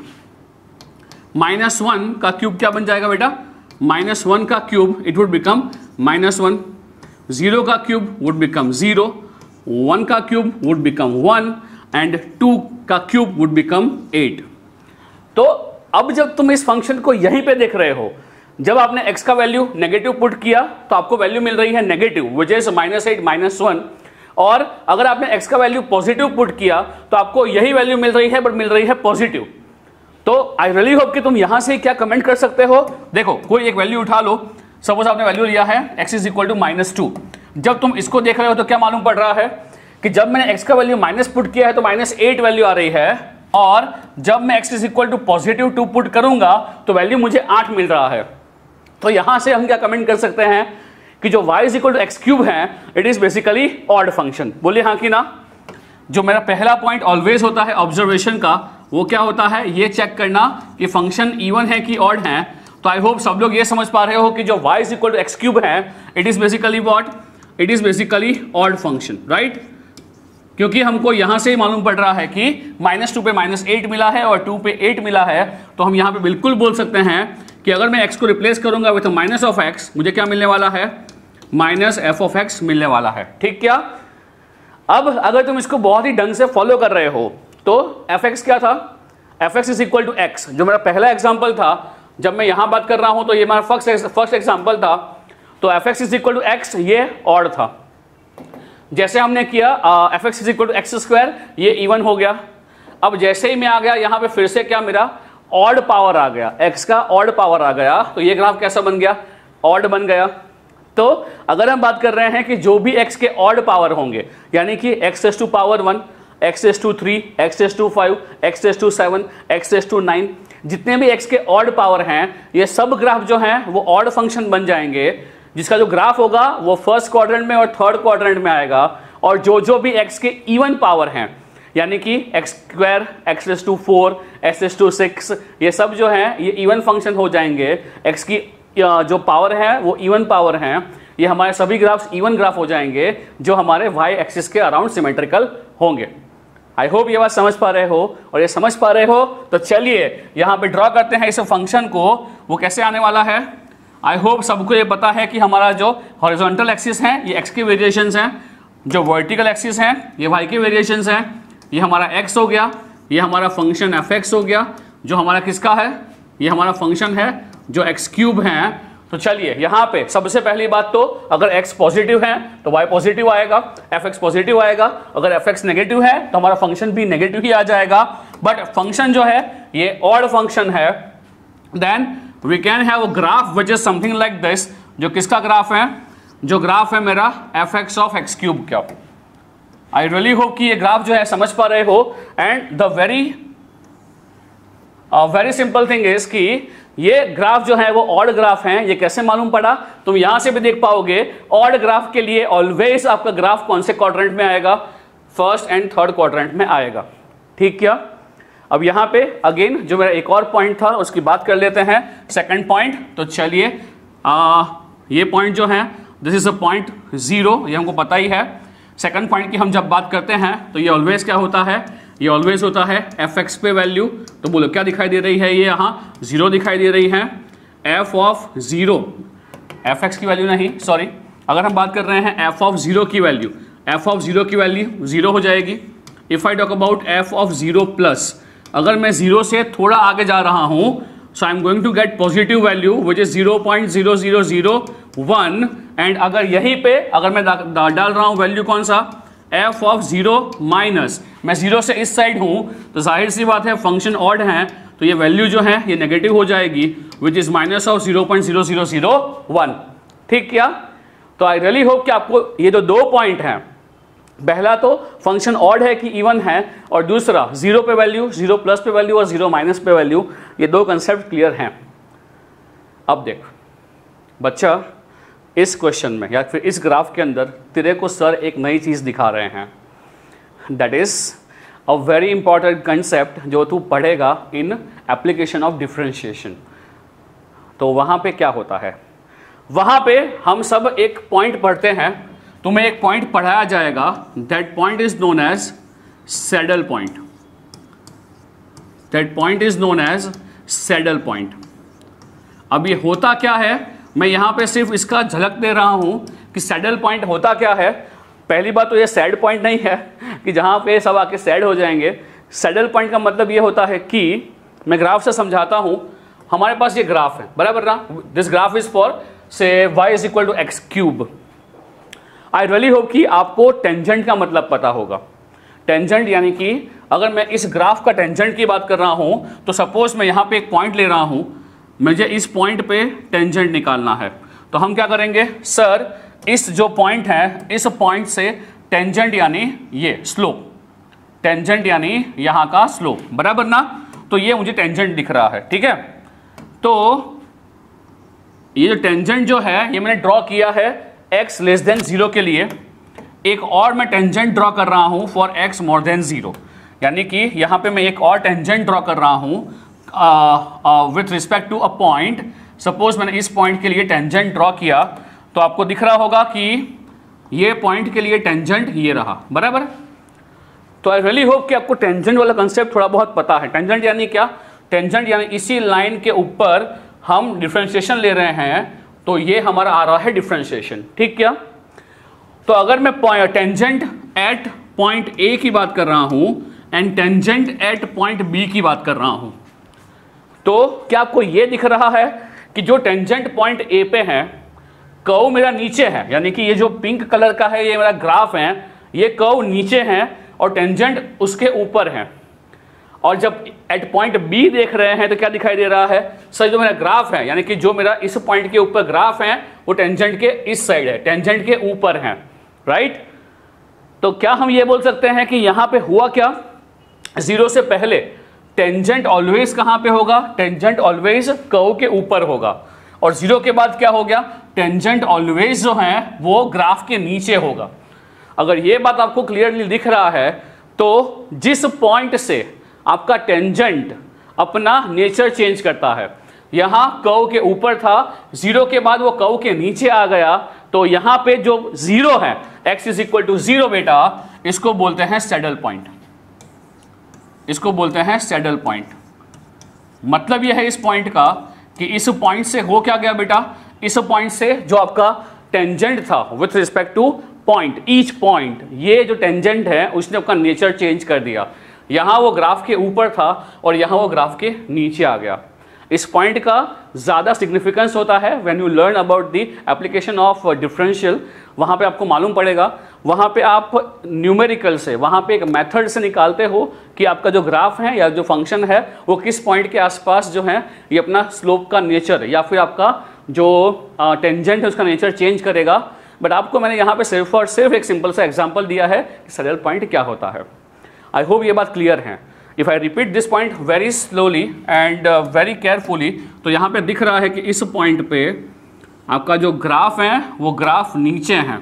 -1 का क्यूब क्या बन जाएगा बेटा, -1 का क्यूब इट वुड बिकम -1, 0 का क्यूब वुड बिकम 0, 1 का क्यूब वुड बिकम 1 एंड 2 का क्यूब वुड बिकम 8। तो अब जब तुम इस फंक्शन को यहीं पे देख रहे हो, जब आपने x का वैल्यू नेगेटिव पुट किया तो आपको वैल्यू मिल रही है नेगेटिव, विच इज -8 -1, और अगर आपने x का वैल्यू पॉजिटिव पुट किया तो आपको यही वैल्यू मिल रही है, बट मिल रही है पॉजिटिव। तो आई रियली होप कि तुम यहां से क्या कमेंट कर सकते हो। देखो कोई एक वैल्यू उठा लो, सपोज आपने वैल्यू लिया है x इज इक्वल टू -2। जब तुम इसको देख रहे हो तो क्या मालूम पड़ रहा है कि जब मैंने x का वैल्यू माइनस पुट किया है तो -8 वैल्यू आ रही है, और जब मैं x is equal to positive 2 put करूंगा तो वैल्यू मुझे 8 मिल रहा है। तो यहां से हम क्या कमेंट कर सकते हैं कि जो y is equal to x cube है it is basically odd function. बोलिए हाँ कि ना। जो मेरा पहला पॉइंट ऑलवेज होता है ऑब्जर्वेशन का, वो क्या होता है, ये चेक करना कि फंक्शन इवन है कि ऑड है। तो आई होप सब लोग ये समझ पा रहे हो कि जो y is equal to x cube है it is basically what, it is basically odd function, right. क्योंकि हमको यहां से ही मालूम पड़ रहा है कि -2 पे -8 मिला है और 2 पे 8 मिला है। तो हम यहां पे बिल्कुल बोल सकते हैं कि अगर मैं x को रिप्लेस करूंगा विथ माइनस ऑफ x, मुझे क्या मिलने वाला है, -f(x) मिलने वाला है, ठीक क्या। अब अगर तुम इसको बहुत ही ढंग से फॉलो कर रहे हो तो f(x) क्या था, f(x) is equal to x। जो मेरा पहला एग्जाम्पल था, जब मैं यहां बात कर रहा हूं तो ये मेरा फर्स्ट एग्जाम्पल था, तो f(x) is equal to x ये ऑड था। जैसे हमने किया f(x) is equal to x square, ये इवन हो गया। अब जैसे ही मैं आ गया यहाँ पे फिर से क्या मेरा ऑड पावर आ गया, x का ऑड पावर आ गया, तो ये ग्राफ कैसा बन गया, ऑड बन गया। तो अगर हम बात कर रहे हैं कि जो भी x के ऑड पावर होंगे, यानी कि x⁻⁴, x⁻3, x⁻5, x⁻7, x⁻9, जितने भी x के ऑड पावर हैं ये सब ग्राफ जो हैं वो ऑड फंक्शन बन जाएंगे, जिसका जो ग्राफ होगा वो फर्स्ट क्वाड्रेंट में और थर्ड क्वाड्रेंट में आएगा। और जो भी x के इवन पावर हैं, यानी कि x², x⁻⁴, x⁻�6, ये सब जो है ये इवन फंक्शन हो जाएंगे। x की जो पावर है वो इवन पावर है, ये हमारे सभी ग्राफ्स इवन ग्राफ हो जाएंगे जो हमारे y एक्सिस के अराउंड सिमेट्रिकल होंगे। आई होप ये बात समझ पा रहे हो, और ये समझ पा रहे हो तो चलिए यहाँ पे ड्रॉ करते हैं इस फंक्शन को, वो कैसे आने वाला है। आई होप सबको ये पता है कि हमारा जो हॉरिजॉन्टल एक्सिस है ये x के वेरिएशंस हैं, जो वर्टिकल एक्सिस हैं ये y के वेरिएशंस हैं। ये हमारा x हो गया, ये हमारा फंक्शन f(x) हो गया, जो हमारा किसका है, ये हमारा फंक्शन है जो x³ है। तो चलिए यहाँ पे सबसे पहली बात तो अगर x पॉजिटिव है तो y पॉजिटिव आएगा, f(x) पॉजिटिव आएगा। अगर f(x) नेगेटिव है तो हमारा फंक्शन भी नेगेटिव ही आ जाएगा। बट फंक्शन जो है ये ऑड फंक्शन है, then we can have a graph which is something like this. जो किसका ग्राफ है, जो ग्राफ है मेरा f(x) ऑफ x³ का। आई रियली होप कि ये ग्राफ जो है समझ पा रहे हो। And the very simple thing is कि ये ग्राफ जो है वो ऑड ग्राफ हैं। ये कैसे मालूम पड़ा, तुम यहां से भी देख पाओगे। ऑड ग्राफ के लिए ऑलवेज आपका ग्राफ कौन से क्वाड्रेंट में आएगा, फर्स्ट एंड थर्ड क्वाड्रेंट में आएगा, ठीक क्या। अब यहां पे अगेन जो मेरा एक और पॉइंट था उसकी बात कर लेते हैं, सेकंड पॉइंट। तो चलिए ये पॉइंट जो है दिस इज अ पॉइंट 0, ये हमको पता ही है। सेकंड पॉइंट की हम जब बात करते हैं तो ये ऑलवेज क्या होता है, ये ऑलवेज होता है एफ एक्स पे वैल्यू। तो बोलो क्या दिखाई दे रही है, ये यहाँ 0 दिखाई दे रही है, एफ ऑफ 0, एफ एक्स की वैल्यू नहीं, सॉरी, अगर हम बात कर रहे हैं एफ ऑफ 0 की वैल्यू, एफ ऑफ 0 की वैल्यू 0 हो जाएगी। If I talk about f of 0 plus, अगर मैं 0 से थोड़ा आगे जा रहा हूँ, so I am going to get positive value which is 0.0001, and अगर यहीं पे अगर मैं डाल रहा हूँ वैल्यू कौन सा, एफ ऑफ 0 माइनस, मैं 0 से इस साइड हूँ तो जाहिर सी बात है फंक्शन ऑड है तो ये वैल्यू जो है ये नेगेटिव हो जाएगी विच इज माइनस ऑफ 0.0001। ठीक क्या? तो आई रियली होप कि आपको ये जो 2 पॉइंट हैं, पहला तो फंक्शन ऑड है कि इवन है, और दूसरा 0 पे वैल्यू, 0 प्लस पे वैल्यू और 0 माइनस पे वैल्यू, ये 2 कंसेप्ट क्लियर हैं। अब देख बच्चा, इस क्वेश्चन में या फिर इस ग्राफ के अंदर तेरे को सर एक नई चीज़ दिखा रहे हैं, that is a very important concept जो तू पढ़ेगा इन एप्लीकेशन ऑफ डिफरेंशिएशन। तो वहाँ पे क्या होता है, वहाँ पे हम सब एक पॉइंट पढ़ते हैं, तुम्हें एक पॉइंट पढ़ाया जाएगा, that point is known as saddle point, that point is known as saddle point. अब ये होता क्या है, मैं यहाँ पे सिर्फ इसका झलक दे रहा हूँ कि सैडल पॉइंट होता क्या है। पहली बात तो ये सैड पॉइंट नहीं है कि जहाँ पे सब आके सैड हो जाएंगे। सैडल पॉइंट का मतलब ये होता है कि मैं ग्राफ से समझाता हूँ, हमारे पास ये ग्राफ है, बराबर ना, this graph is for say y is equal to x cube. I really hope कि आपको टेंजेंट का मतलब पता होगा। टेंजेंट यानी कि अगर मैं इस ग्राफ का टेंजेंट की बात कर रहा हूं तो सपोज मैं यहां पे एक पॉइंट ले रहा हूं, मुझे इस पॉइंट पे टेंजेंट निकालना है, तो हम क्या करेंगे, सर इस जो पॉइंट है इस पॉइंट से टेंजेंट यानी ये स्लोप, टेंजेंट यानी यहां का स्लोप, बराबर ना, तो ये मुझे टेंजेंट दिख रहा है। ठीक है, तो ये जो टेंजेंट जो है ये मैंने ड्रॉ किया है x लेस देन 0 के लिए, एक और मैं टेंजेंट ड्रॉ कर रहा हूं फॉर x मोर देन 0, यानी कि यहां पे मैं एक और टेंजेंट ड्रॉ कर रहा हूं with respect to a point. Suppose मैंने इस पॉइंट के लिए टेंजेंट ड्रॉ किया तो आपको दिख रहा होगा कि ये पॉइंट के लिए टेंजेंट ये रहा, बराबर। तो आई रियली होप कि आपको टेंजेंट वाला कंसेप्ट थोड़ा बहुत पता है। टेंजेंट यानी क्या, टेंजेंट यानी इसी लाइन के ऊपर हम डिफरेंशिएशन ले रहे हैं, तो ये हमारा आ रहा है डिफरेंशिएशन। ठीक क्या? तो अगर मैं टेंजेंट एट पॉइंट ए की बात कर रहा हूं and tangent at point B की बात कर रहा हूं, तो क्या आपको ये दिख रहा है कि जो टेंजेंट पॉइंट ए पे है, कर्व मेरा नीचे है, यानी कि ये जो पिंक कलर का है ये मेरा ग्राफ है, ये कर्व नीचे है और टेंजेंट उसके ऊपर है। और जब एट पॉइंट बी देख रहे हैं तो क्या दिखाई दे रहा है, सर जो मेरा ग्राफ है, यानी कि जो मेरा इस पॉइंट के ऊपर ग्राफ है वो टेंजेंट के इस साइड है, टेंजेंट के ऊपर है, राइट। तो क्या हम ये बोल सकते हैं कि यहां पे हुआ क्या, 0 से पहले टेंजेंट ऑलवेज कहां पे होगा, टेंजेंट ऑलवेज कर्व के ऊपर होगा, और 0 के बाद क्या हो गया, टेंजेंट ऑलवेज जो है वो ग्राफ के नीचे होगा। अगर ये बात आपको क्लियरली दिख रहा है तो जिस पॉइंट से आपका टेंजेंट अपना नेचर चेंज करता है, यहां कर्व के ऊपर था, 0 के बाद वो कर्व के नीचे आ गया, तो यहां पे जो 0 है, x इज इक्वल टू 0 बेटा, इसको बोलते हैं सैडल पॉइंट, इसको बोलते हैं सैडल पॉइंट। मतलब यह है इस पॉइंट का कि इस पॉइंट से हो क्या गया बेटा, इस पॉइंट से जो आपका टेंजेंट था with respect to point, each point, ये जो टेंजेंट है उसने अपना नेचर चेंज कर दिया। यहां वो ग्राफ के ऊपर था और यहां वो ग्राफ के नीचे आ गया। इस पॉइंट का ज्यादा सिग्निफिकेंस होता है when you learn about the application of differential. वहां पे आपको मालूम पड़ेगा, वहां पे आप न्यूमेरिकल से, वहां पे एक मेथड से निकालते हो कि आपका जो ग्राफ है या जो फंक्शन है वो किस पॉइंट के आसपास जो है ये अपना स्लोप का नेचर या फिर आपका जो टेंजेंट है उसका नेचर चेंज करेगा। बट आपको मैंने यहाँ पे सिर्फ और सिर्फ एक सिंपल सा एग्जाम्पल दिया है कि सैडल पॉइंट क्या होता है। आई होप ये बात क्लियर है। If I repeat this point very slowly and very carefully, तो यहाँ पे दिख रहा है कि इस पॉइंट पे आपका जो ग्राफ है वो ग्राफ नीचे है,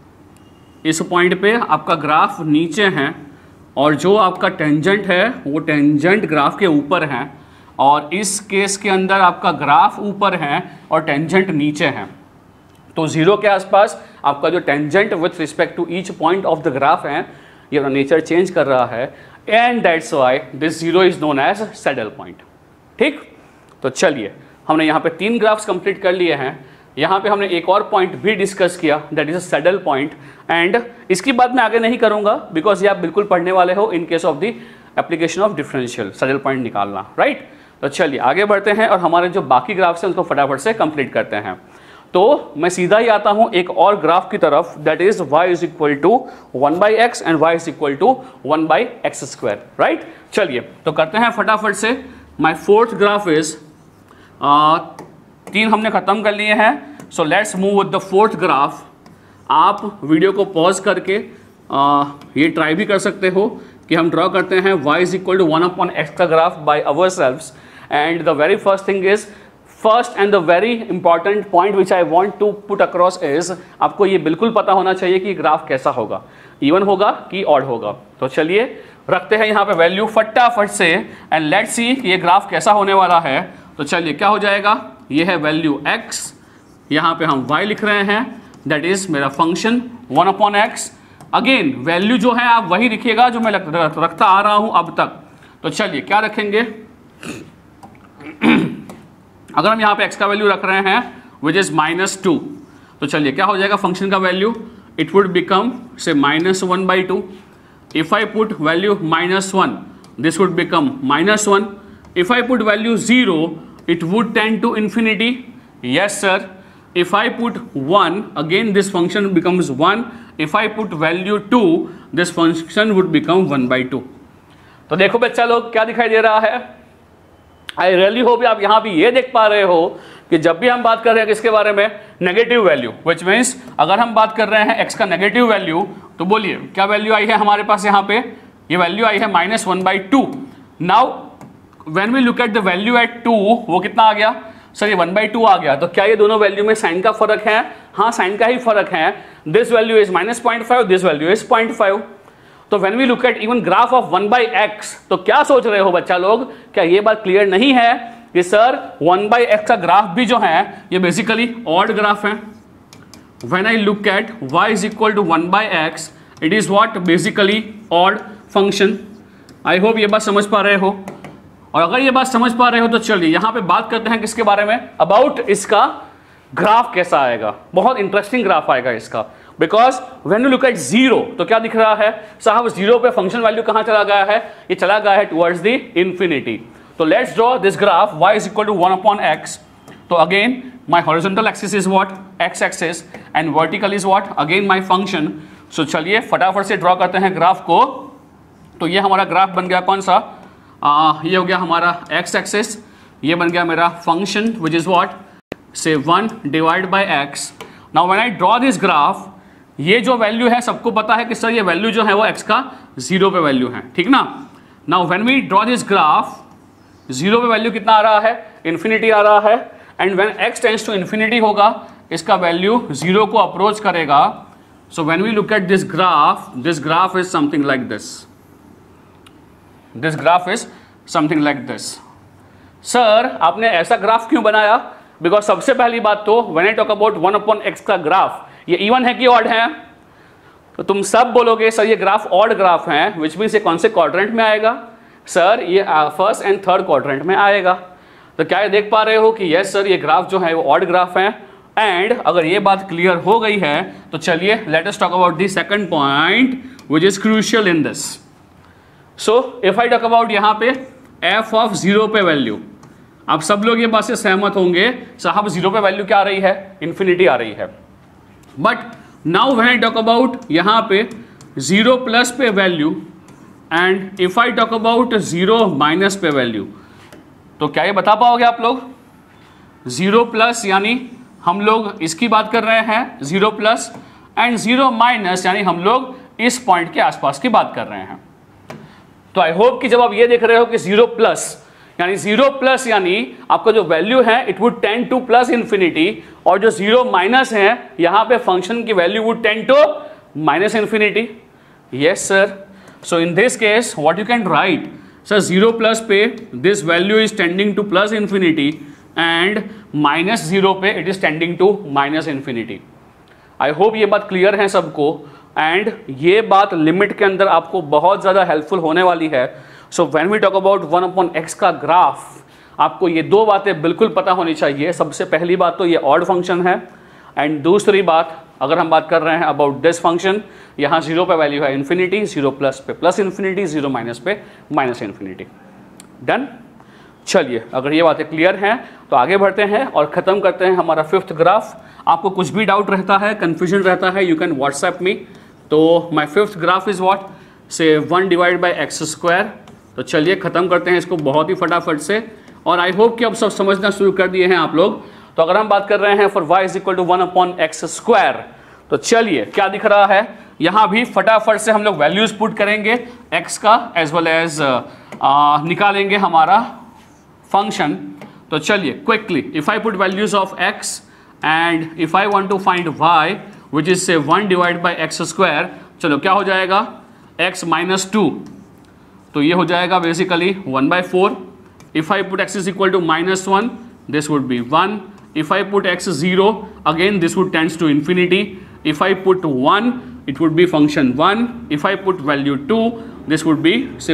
इस पॉइंट पे आपका ग्राफ नीचे है और जो आपका टेंजेंट है वो टेंजेंट ग्राफ के ऊपर है, और इस केस के अंदर आपका ग्राफ ऊपर है और टेंजेंट नीचे है। तो 0 के आसपास आपका जो tangent with respect to each point of the graph है ये अपना नेचर चेंज कर रहा है, and that's why this 0 is known as saddle point. ठीक, तो चलिए हमने यहाँ पे 3 ग्राफ्स कंप्लीट कर लिए हैं। यहाँ पे हमने एक और पॉइंट भी डिस्कस किया, that is a saddle point, and इसकी बात मैं आगे नहीं करूँगा बिकॉज ये आप बिल्कुल पढ़ने वाले हो in case of the application of differential, saddle point निकालना, राइट। तो चलिए आगे बढ़ते हैं और हमारे जो बाकी ग्राफ्स हैं उसको फटाफट से कंप्लीट करते हैं। तो मैं सीधा ही आता हूं एक और ग्राफ की तरफ, that is y is equal to 1/x and y is equal to 1/x², right. चलिए तो करते हैं फटाफट से। माय फोर्थ ग्राफ इज 3 हमने खत्म कर लिए हैं, so let's move with the fourth graph. आप वीडियो को पॉज करके ये ट्राई भी कर सकते हो कि हम ड्रॉ करते हैं y is equal to 1/x का graph by ourselves, and the very first thing is first and the very important point which I want to put across is, आपको ये बिल्कुल पता होना चाहिए कि ग्राफ कैसा होगा, इवन होगा कि ऑड होगा। तो चलिए रखते हैं यहाँ पे वैल्यू फटाफट से एंड लेट्स सी ये ग्राफ कैसा होने वाला है। तो चलिए क्या हो जाएगा, ये है वैल्यू x, यहाँ पे हम y लिख रहे हैं, दैट इज मेरा फंक्शन 1/x। अगेन वैल्यू जो है आप वही लिखिएगा जो मैं रखता आ रहा हूँ अब तक। तो चलिए क्या रखेंगे, अगर हम यहाँ पे x का वैल्यू रख रहे हैं विच इज -2, तो चलिए क्या हो जाएगा फंक्शन का value, it would become say -1/2। If I put value -1 this would become -1। If I put value 0 it would tend to infinity, yes sir. If I put 1 again this function becomes 1। If I put value 2 this function would become 1/2। तो देखो बच्चा लोग क्या दिखाई दे रहा है, आई really hope आप यहाँ भी ये देख पा रहे हो कि जब भी हम बात कर रहे हैं किसके बारे में, नेगेटिव वैल्यू, विच मीन्स अगर हम बात कर रहे हैं x का नेगेटिव वैल्यू, तो बोलिए क्या वैल्यू आई है हमारे पास यहाँ पे, ये वैल्यू आई है -1/2। Now when we look at the value at 2, वो कितना आ गया सर, ये 1/2 आ गया। तो क्या ये दोनों वैल्यू में साइन का फर्क है, हाँ साइन का ही फर्क है। This value is -0.5, this value is 0.5। तो when we look at even graph of 1/x, तो क्या सोच रहे हो बच्चा लोग, क्या ये बात क्लियर नहीं है कि सर 1/x का ग्राफ भी जो है ये बेसिकली ऑड ग्राफ है। When I look at y is equal to 1/x, it is what, basically odd function. I hope ये बात समझ पा रहे हो, और अगर ये बात समझ पा रहे हो तो चलिए यहाँ पे बात करते हैं किसके बारे में, अबाउट इसका ग्राफ कैसा आएगा। बहुत इंटरेस्टिंग ग्राफ आएगा इसका, because when you look at 0 तो क्या दिख रहा है साहब, 0 पे फंक्शन वैल्यू कहाँ चला गया है, ये चला गया है टुवर्ड्स द इंफिनिटी। तो let's draw this graph y is equal to 1/x। तो again my horizontal axis is what, x axis, and vertical is what, again my function. So चलिए फटाफट से ड्रॉ करते हैं ग्राफ को। तो ये हमारा ग्राफ बन गया कौन सा, ये हो गया हमारा x एक्सिस, ये बन गया मेरा function which is what, say 1 divide by x। Now when I draw this graph, ये जो वैल्यू है सबको पता है कि सर ये वैल्यू जो है वो x का 0 पे वैल्यू है, ठीक ना। Now when we draw this graph, 0 पे वैल्यू कितना आ रहा है, इन्फिनिटी आ रहा है, and when x tends to infinity होगा इसका वैल्यू 0 को अप्रोच करेगा। So when we look at this graph is something like this, this graph is something like this. Sir आपने ऐसा ग्राफ क्यों बनाया, बिकॉज सबसे पहली बात तो when I talk about 1/x का ग्राफ, ये इवन है कि ऑड है, तो तुम सब बोलोगे सर ये ग्राफ ऑड ग्राफ है, विच मीन्स ये कौन से क्वाड्रेंट में आएगा, सर ये फर्स्ट एंड थर्ड क्वाड्रेंट में आएगा। तो क्या ये देख पा रहे हो कि यस सर ये ग्राफ जो है वो ऑड ग्राफ है। एंड अगर ये बात क्लियर हो गई है तो चलिए let us talk about the second point which is crucial in this. So if I talk about यहाँ पे f ऑफ 0 पे वैल्यू, आप सब लोग ये बात से सहमत होंगे साहब 0 पे वैल्यू क्या आ रही है, इन्फिनिटी आ रही है। But now when I talk about यहाँ पे 0 प्लस पे value, and if I talk about 0 minus पे वैल्यू, तो क्या ये बता पाओगे आप लोग, 0 प्लस यानी हम लोग इसकी बात कर रहे हैं 0 प्लस, एंड 0 माइनस यानी हम लोग इस पॉइंट के आसपास की बात कर रहे हैं। तो आई होप कि जब आप ये देख रहे हो कि 0 प्लस यानी आपका जो वैल्यू है it would tend to plus infinity, और जो 0 माइनस है यहाँ पे फंक्शन की value would tend to minus infinity. Yes sir, so in this case what you can write, sir 0 plus पे this value is tending to plus infinity, and -0 पे it is tending to -infinity. I hope ये बात clear है सबको, and ये बात limit के अंदर आपको बहुत ज़्यादा हेल्पफुल होने वाली है। So when we talk about 1/x का ग्राफ, आपको ये दो बातें बिल्कुल पता होनी चाहिए। सबसे पहली बात तो ये ऑड फंक्शन है, एंड दूसरी बात अगर हम बात कर रहे हैं अबाउट दिस फंक्शन, यहाँ 0 पे वैल्यू है इन्फिनिटी, 0 प्लस पे प्लस इन्फिनिटी, 0 माइनस पे माइनस इन्फिनिटी। डन। चलिए, अगर ये बातें क्लियर हैं तो आगे बढ़ते हैं और ख़त्म करते हैं हमारा 5th ग्राफ। आपको कुछ भी डाउट रहता है, कन्फ्यूजन रहता है, यू कैन व्हाट्सएप मी। तो माई 5th ग्राफ इज़ व्हाट, से 1/x²। तो चलिए ख़त्म करते हैं इसको बहुत ही फटाफट से, और आई होप कि अब सब समझना शुरू कर दिए हैं आप लोग। तो अगर हम बात कर रहे हैं for y is equal to 1/x², तो चलिए क्या दिख रहा है, यहाँ भी फटाफट से हम लोग वैल्यूज पुट करेंगे x का, एज वेल एज निकालेंगे हमारा फंक्शन। तो चलिए quickly, if I put values of x and if I want to find y which is say 1/x², चलो क्या हो जाएगा, x -2, तो ये हो जाएगा basically 1/4। If I put x is equal to -1, this would be 1. If I put x 0, again this would tends to infinity. If I put 1, it would be function 1. If I put value 2, this would be say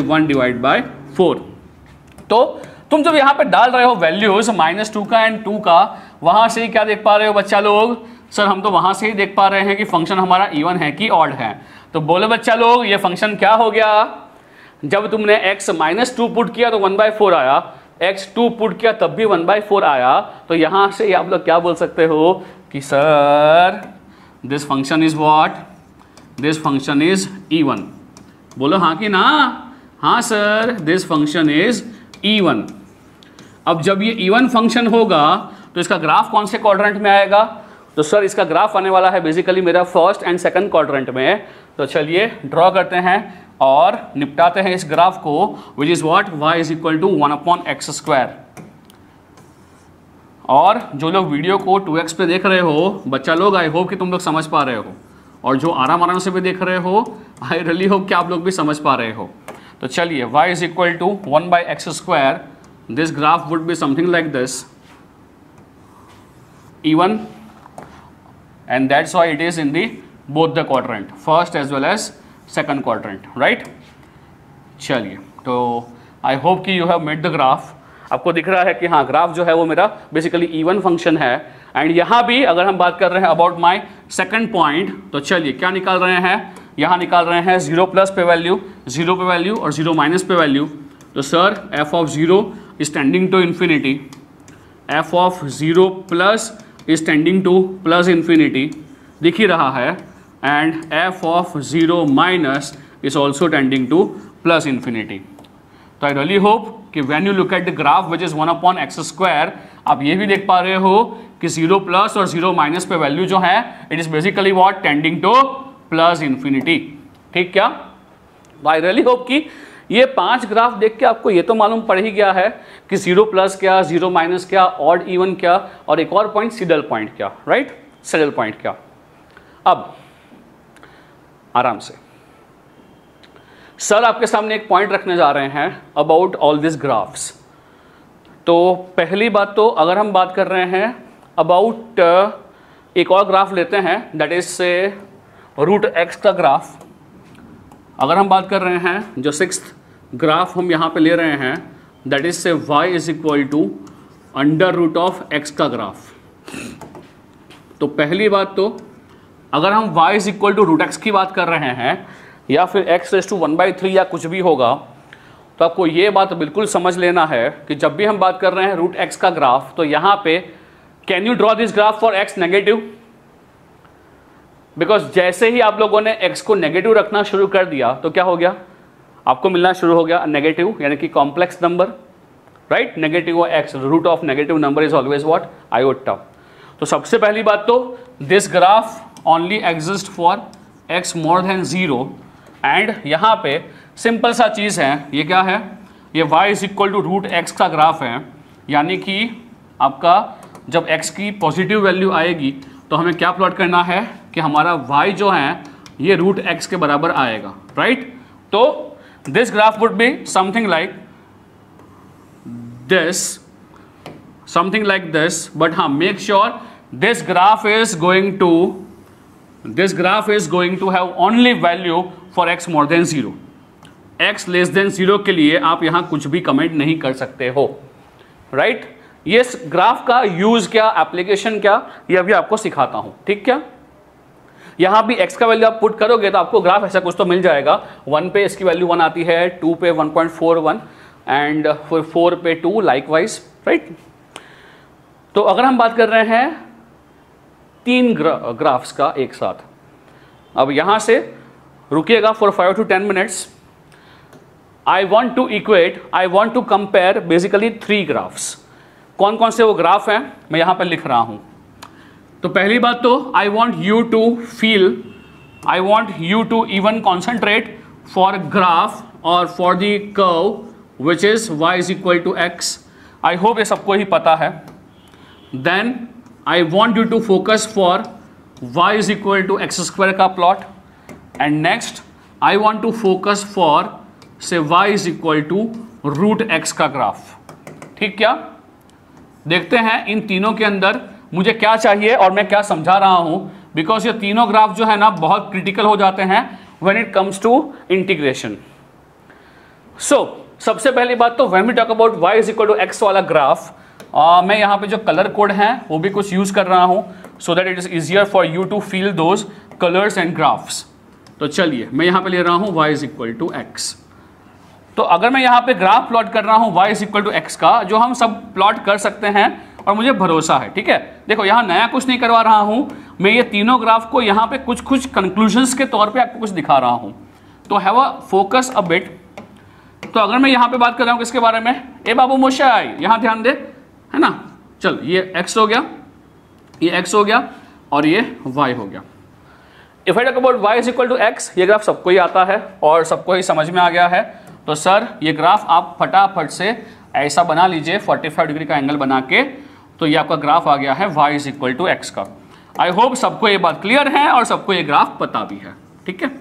1/4. तो तुम जब यहाँ पे डाल रहे हो values -2 का and 2 का, वहाँ से ही क्या देख पा रहे हो बच्चा लोग, सर हम तो वहाँ से ही देख पा रहे हैं कि फंक्शन हमारा इवन है कि ऑड है। तो बोलो बच्चा लोग, ये फंक्शन क्या हो गया, जब तुमने x -2 पुट किया तो 1/4 आया, x2 पुट किया तब भी 1/4 आया। तो यहां से आप लोग क्या बोल सकते हो कि sir this function is what, this function is even. बोलो हाँ कि ना, हाँ sir this function is even. अब जब ये इवन फंक्शन होगा तो इसका ग्राफ कौन से क्वाड्रेंट में आएगा, तो सर इसका ग्राफ आने वाला है बेसिकली मेरा फर्स्ट एंड सेकंड क्वाड्रेंट में। तो चलिए ड्रॉ करते हैं और निपटाते हैं इस ग्राफ को, which is what, y is equal to 1/x²। और जो लोग वीडियो को 2x पे देख रहे हो बच्चा लोग, आई होप कि तुम लोग समझ पा रहे हो, और जो आराम से भी देख रहे हो, आई रियली होप कि आप लोग भी समझ पा रहे हो। तो चलिए y is equal to 1/x², this graph would be something like this, even, and that's why it is in the both the quadrant, first as well as second quadrant, right? चलिए, तो आई होप कि you have made the graph. आपको दिख रहा है कि हाँ graph जो है वो मेरा बेसिकली इवन फंक्शन है। एंड यहाँ भी अगर हम बात कर रहे हैं अबाउट माय सेकंड पॉइंट, तो चलिए क्या निकाल रहे हैं, यहाँ निकाल रहे हैं 0 प्लस पे वैल्यू, 0 पे वैल्यू और 0 माइनस पे वैल्यू। तो sir f of 0 is tending to infinity, f of 0 plus is tending to plus infinity, दिख ही रहा है, and f of 0 minus is also tending to plus infinity. तो आई रियली होप कि when you look at the graph which is 1/x², आप ये भी देख पा रहे हो कि 0 प्लस और 0 माइनस पे वैल्यू जो है it is basically what, tending to plus infinity. ठीक क्या? आई रियली होप कि ये 5 ग्राफ देख के आपको ये तो मालूम पड़ ही गया है कि 0 प्लस क्या, 0 माइनस क्या, ऑड इवन क्या, और एक और पॉइंट सैडल पॉइंट क्या, राइट, सैडल पॉइंट क्या। अब आराम से सर आपके सामने एक पॉइंट रखने जा रहे हैं अबाउट ऑल दिस ग्राफ्स। तो पहली बात तो अगर हम बात कर रहे हैं अबाउट एक और ग्राफ लेते हैं, दैट इज से √x का ग्राफ। अगर हम बात कर रहे हैं जो 6th ग्राफ हम यहाँ पे ले रहे हैं, that is say y is equal to √x का ग्राफ। तो पहली बात तो अगर हम y is equal to √x की बात कर रहे हैं या फिर x रेज़ टू 1/3 या कुछ भी होगा, तो आपको ये बात बिल्कुल समझ लेना है कि जब भी हम बात कर रहे हैं √x का ग्राफ, तो यहाँ पे can you draw this graph for x negative, because जैसे ही आप लोगों ने x को नेगेटिव रखना शुरू कर दिया तो क्या हो गया, आपको मिलना शुरू हो गया नेगेटिव, यानी कि कॉम्प्लेक्स नंबर, राइट। नेगेटिव और x, root of negative number is always what, iota. तो सबसे पहली बात तो this graph only exist for x more than 0, and यहाँ पे सिंपल सा चीज़ है, ये क्या है, ये y is equal to √x का ग्राफ है, यानी कि आपका जब x की पॉजिटिव वैल्यू आएगी तो हमें क्या प्लॉट करना है कि हमारा y जो है ये √x के बराबर आएगा, राइट। तो this graph would be something like this, something like this, but हाँ make sure this graph is going to have only value for x more than 0। x less than 0 के लिए आप यहां कुछ भी कमेंट नहीं कर सकते हो, राइट? ये ग्राफ का यूज क्या, एप्लीकेशन क्या, ये अभी आपको सिखाता हूं, ठीक? क्या यहां भी x का वैल्यू आप पुट करोगे तो आपको ग्राफ ऐसा कुछ तो मिल जाएगा। 1 पे इसकी वैल्यू 1 आती है, 2 पे 1.41 एंड फिर 4 पे 2 लाइकवाइज, राइट? तो अगर हम बात कर रहे हैं 3 ग्राफ्स का एक साथ, अब यहां से रुकिएगा for 5 to 10 minutes. I want to compare basically 3 graphs. कौन कौन से वो ग्राफ हैं मैं यहां पर लिख रहा हूं। तो पहली बात तो I want you to even concentrate for graph और for the curve which is y is equal to x। I hope ये सबको ही पता है। Then I want you to focus for y is equal to x square का plot, and next I want to focus for say y is equal to root x का graph. ठीक? क्या देखते हैं इन तीनों के अंदर मुझे क्या चाहिए और मैं क्या समझा रहा हूं, बिकॉज ये तीनों ग्राफ जो है ना बहुत क्रिटिकल हो जाते हैं when it comes to integration. So सबसे पहली बात तो when we talk about y is equal to x वाला ग्राफ, मैं यहाँ पे जो कलर कोड हैं वो भी कुछ यूज कर रहा हूँ so that it is easier for you to feel those colours and graphs. तो चलिए मैं यहाँ पे ले रहा हूँ y is equal to x। तो अगर मैं यहाँ पे ग्राफ प्लॉट कर रहा हूँ y is equal to x का, जो हम सब प्लॉट कर सकते हैं और मुझे भरोसा है, ठीक है? देखो यहाँ नया कुछ नहीं करवा रहा हूँ मैं, ये तीनों ग्राफ को यहाँ पे कुछ कुछ कंक्लूजन्स के तौर पे आपको कुछ दिखा रहा हूँ। तो have a focus a bit. तो अगर मैं यहाँ पे बात कर रहा हूँ किसके बारे में, ए बाबू मोशाई, यहाँ ध्यान दे, है ना? चल ये x हो गया, ये x हो गया और ये y हो गया। If I talk about y is equal to x, ये ग्राफ सबको ही आता है और सबको ही समझ में आ गया है। तो सर ये ग्राफ आप फटाफट से ऐसा बना लीजिए 45 डिग्री का एंगल बना के, तो ये आपका ग्राफ आ गया है y is equal to x का। आई होप सबको ये बात क्लियर है और सबको ये ग्राफ पता भी है, ठीक है?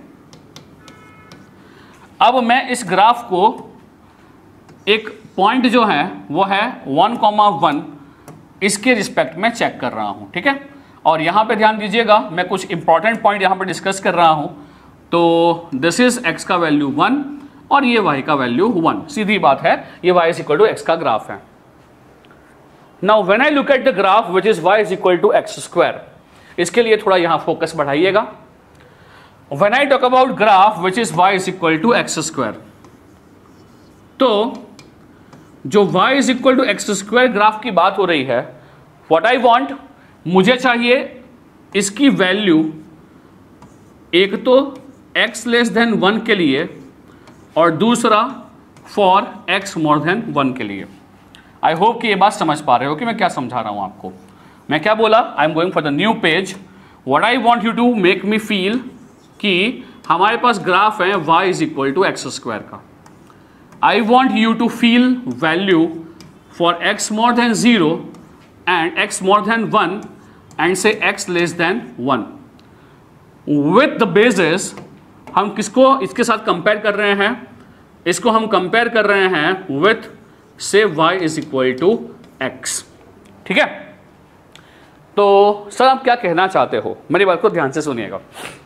अब मैं इस ग्राफ को एक पॉइंट जो है वो है 1,1 इसके रिस्पेक्ट में चेक कर रहा हूं, ठीक है? और यहां पे ध्यान दीजिएगा मैं कुछ इंपॉर्टेंट पॉइंट यहां पे डिस्कस कर रहा हूं। तो दिस इज x का वैल्यू 1 और ये y का वैल्यू 1, सीधी बात है, ये y is equal to x का ग्राफ है। Now when I look at the graph which is y is equal to x square, इसके लिए थोड़ा यहां फोकस बढ़ाइएगा। When I talk about graph which is y is equal to x square, तो जो y is equal to x square graph की बात हो रही है, व्हाट आई वांट, मुझे चाहिए इसकी वैल्यू एक तो x लेस देन 1 के लिए और दूसरा फॉर x मोर देन 1 के लिए। आई होप कि ये बात समझ पा रहे हो कि मैं क्या समझा रहा हूं आपको। मैं क्या बोला, I am going for the new page. What I want you to make me feel कि हमारे पास ग्राफ है y is equal to x square का। I want you to feel value for x more than 0 and x more than 1 and say x less than 1. With the basis, हम किसको इसके साथ compare कर रहे हैं, इसको हम कंपेयर कर रहे हैं with say y is equal to x, ठीक है? तो सर आप क्या कहना चाहते हो, मेरी बात को ध्यान से सुनिएगा।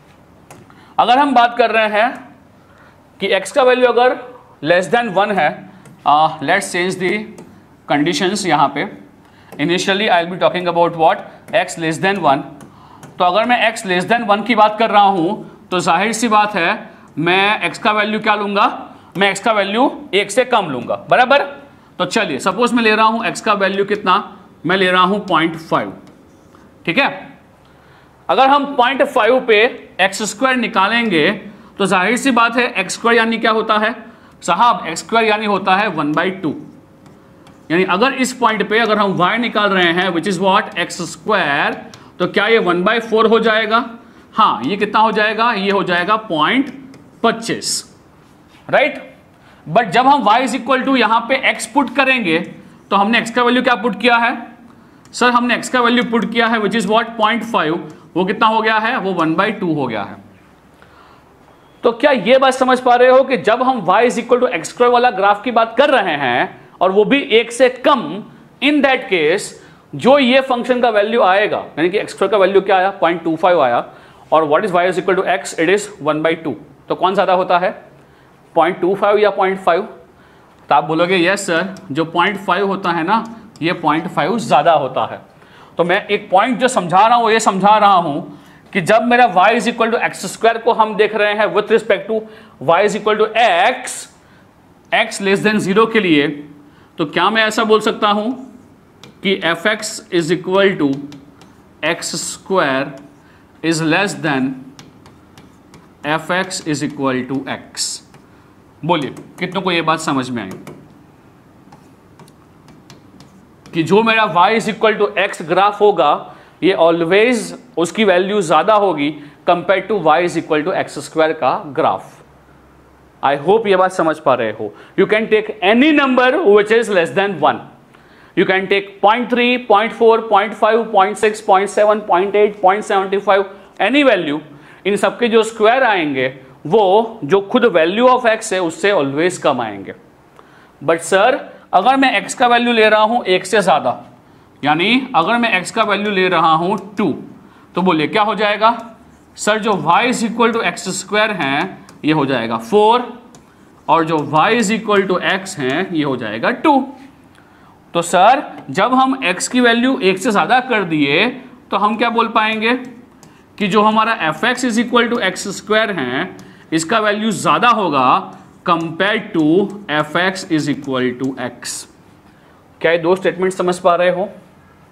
अगर हम बात कर रहे हैं कि x का वैल्यू अगर लेस देन 1 है, लेट्स चेंज दी कंडीशंस। यहाँ पे initially I will be talking about what, x less than 1। तो अगर मैं x लेस देन 1 की बात कर रहा हूँ तो जाहिर सी बात है मैं x का वैल्यू क्या लूँगा, मैं x का वैल्यू 1 से कम लूँगा, बराबर? तो चलिए सपोज मैं ले रहा हूँ x का वैल्यू कितना, मैं ले रहा हूँ 0.5, ठीक है? अगर हम 0.5 पे x स्क्वायर निकालेंगे तो जाहिर सी बात है x स्क्वायर यानी क्या होता है साहब, x स्क्वायर यानी होता है 1/2। यानी अगर इस पॉइंट पे अगर हम y निकाल रहे हैं which is what x square, तो क्या ये 1/4 हो जाएगा? हाँ, ये कितना हो जाएगा, ये हो जाएगा 0.25, राइट? बट जब हम y इज इक्वल टू यहाँ पे x पुट करेंगे तो हमने x का वैल्यू क्या पुट किया है सर, हमने x का वैल्यू पुट किया है विच इज व्हाट 0.5, वो कितना हो गया है, वो 1/2 हो गया है। तो क्या ये बात समझ पा रहे हो कि जब हम y is equal to x square वाला ग्राफ की बात कर रहे हैं और वो भी 1 से कम, इन दैट केस जो ये फंक्शन का वैल्यू आएगा, यानी कि x² का वैल्यू क्या आया, 0.25 आया, और what is y is equal to x, it is 1/2। तो कौन ज्यादा होता है, 0.25 या 0.5? तो आप बोलोगे यस सर, जो 0.5 होता है ना, ये 0.5 ज्यादा होता है। तो मैं एक पॉइंट जो समझा रहा हूं, ये समझा रहा हूं कि जब मेरा y is equal to x² को हम देख रहे हैं with respect to y is equal to x less than 0 के लिए, तो क्या मैं ऐसा बोल सकता हूं कि fx is equal to x² is less than fx is equal to x? बोलिए कितनों को ये बात समझ में आई कि जो मेरा y is equal to x graph होगा, ये ऑलवेज उसकी वैल्यू ज्यादा होगी compare to y is equal to x² का ग्राफ। आई होप ये बात समझ पा रहे हो। You can take any number which is less than 1। You can take 0.3, 0.4, 0.5, 0.6, 0.7, 0.8, 0.75, any value. इन सबके जो स्क्वायर आएंगे वो जो खुद वैल्यू ऑफ x है उससे ऑलवेज कम आएंगे। बट सर अगर मैं x का वैल्यू ले रहा हूं 1 से ज्यादा, यानी अगर मैं x का वैल्यू ले रहा हूं 2, तो बोलिए क्या हो जाएगा सर? जो y is equal to x² है ये हो जाएगा 4, और जो y is equal to x है ये हो जाएगा 2। तो सर जब हम x की वैल्यू 1 से ज्यादा कर दिए तो हम क्या बोल पाएंगे कि जो हमारा fx is equal to x² है इसका वैल्यू ज्यादा होगा compare to fx is equal to x। क्या ये दो स्टेटमेंट समझ पा रहे हो?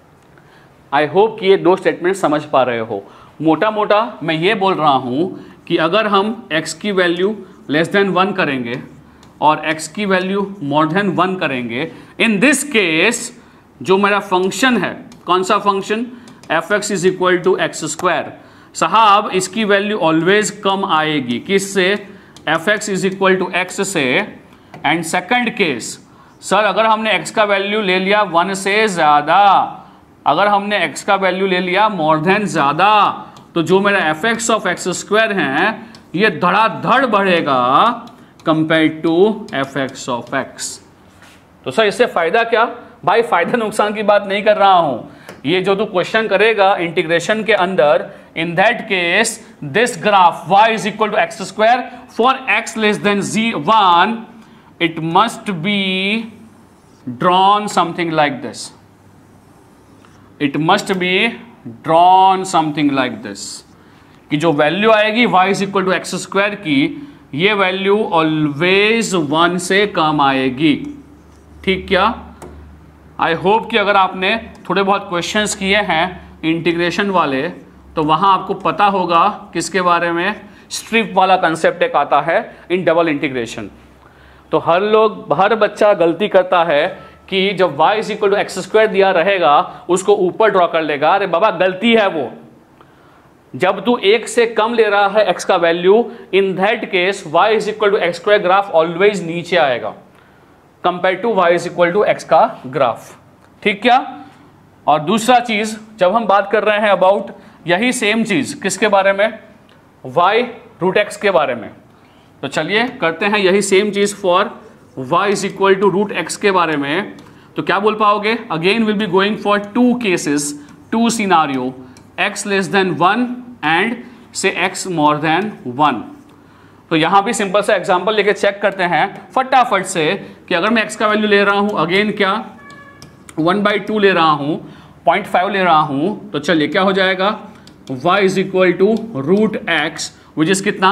आई होप कि ये दो स्टेटमेंट समझ पा रहे हो। मोटा मोटा मैं ये बोल रहा हूं कि अगर हम x की वैल्यू लेस देन 1 करेंगे और x की वैल्यू मोर देन 1 करेंगे, इन दिस केस जो मेरा फंक्शन है, कौन सा function, fx is equal to x², साहब इसकी वैल्यू ऑलवेज कम आएगी। किससे? fx is equal to x से। एंड सेकंड केस, सर अगर हमने x का वैल्यू ले लिया 1 से ज्यादा, अगर हमने x का वैल्यू ले लिया मोर देन ज्यादा, तो जो मेरा fx ऑफ x² है ये धड़ाधड़ बढ़ेगा compare to fx of x। तो सर इससे फायदा क्या? भाई फायदा नुकसान की बात नहीं कर रहा हूं। ये जो तू क्वेश्चन करेगा इंटीग्रेशन के अंदर, in that case this graph y is equal to x² for x less than 1, it must be drawn something like this. It must be drawn something like this कि जो वैल्यू आएगी y is equal to x² की, ये value always 1 से कम आएगी। ठीक क्या? आई hope कि अगर आपने थोड़े बहुत क्वेश्चंस किए हैं इंटीग्रेशन वाले, तो वहां आपको पता होगा किसके बारे में, स्ट्रिप वाला कंसेप्ट एक आता है इन डबल इंटीग्रेशन। तो हर बच्चा गलती करता है कि जब y is equal to x² दिया रहेगा उसको ऊपर ड्रॉ कर लेगा। अरे बाबा गलती है वो। जब तू 1 से कम ले रहा है x का value, in that case y is equal to x² graph always नीचे आएगा compare to y is equal to x का ग्राफ। ठीक क्या? और दूसरा चीज, जब हम बात कर रहे हैं अबाउट यही सेम चीज किसके बारे में, y रूट x के बारे में, तो चलिए करते हैं यही सेम चीज for y is equal to root x के बारे में। तो क्या बोल पाओगे? Again will be going for 2 cases, 2 scenario, x less than 1 and say x more than 1। तो यहां भी सिंपल सा एग्जांपल लेके चेक करते हैं फटाफट से कि अगर मैं x का वैल्यू ले रहा हूं, अगेन क्या 1/2 ले रहा हूं, 0.5 ले रहा हूं, तो चलिए क्या हो जाएगा, y is equal to root x which is कितना,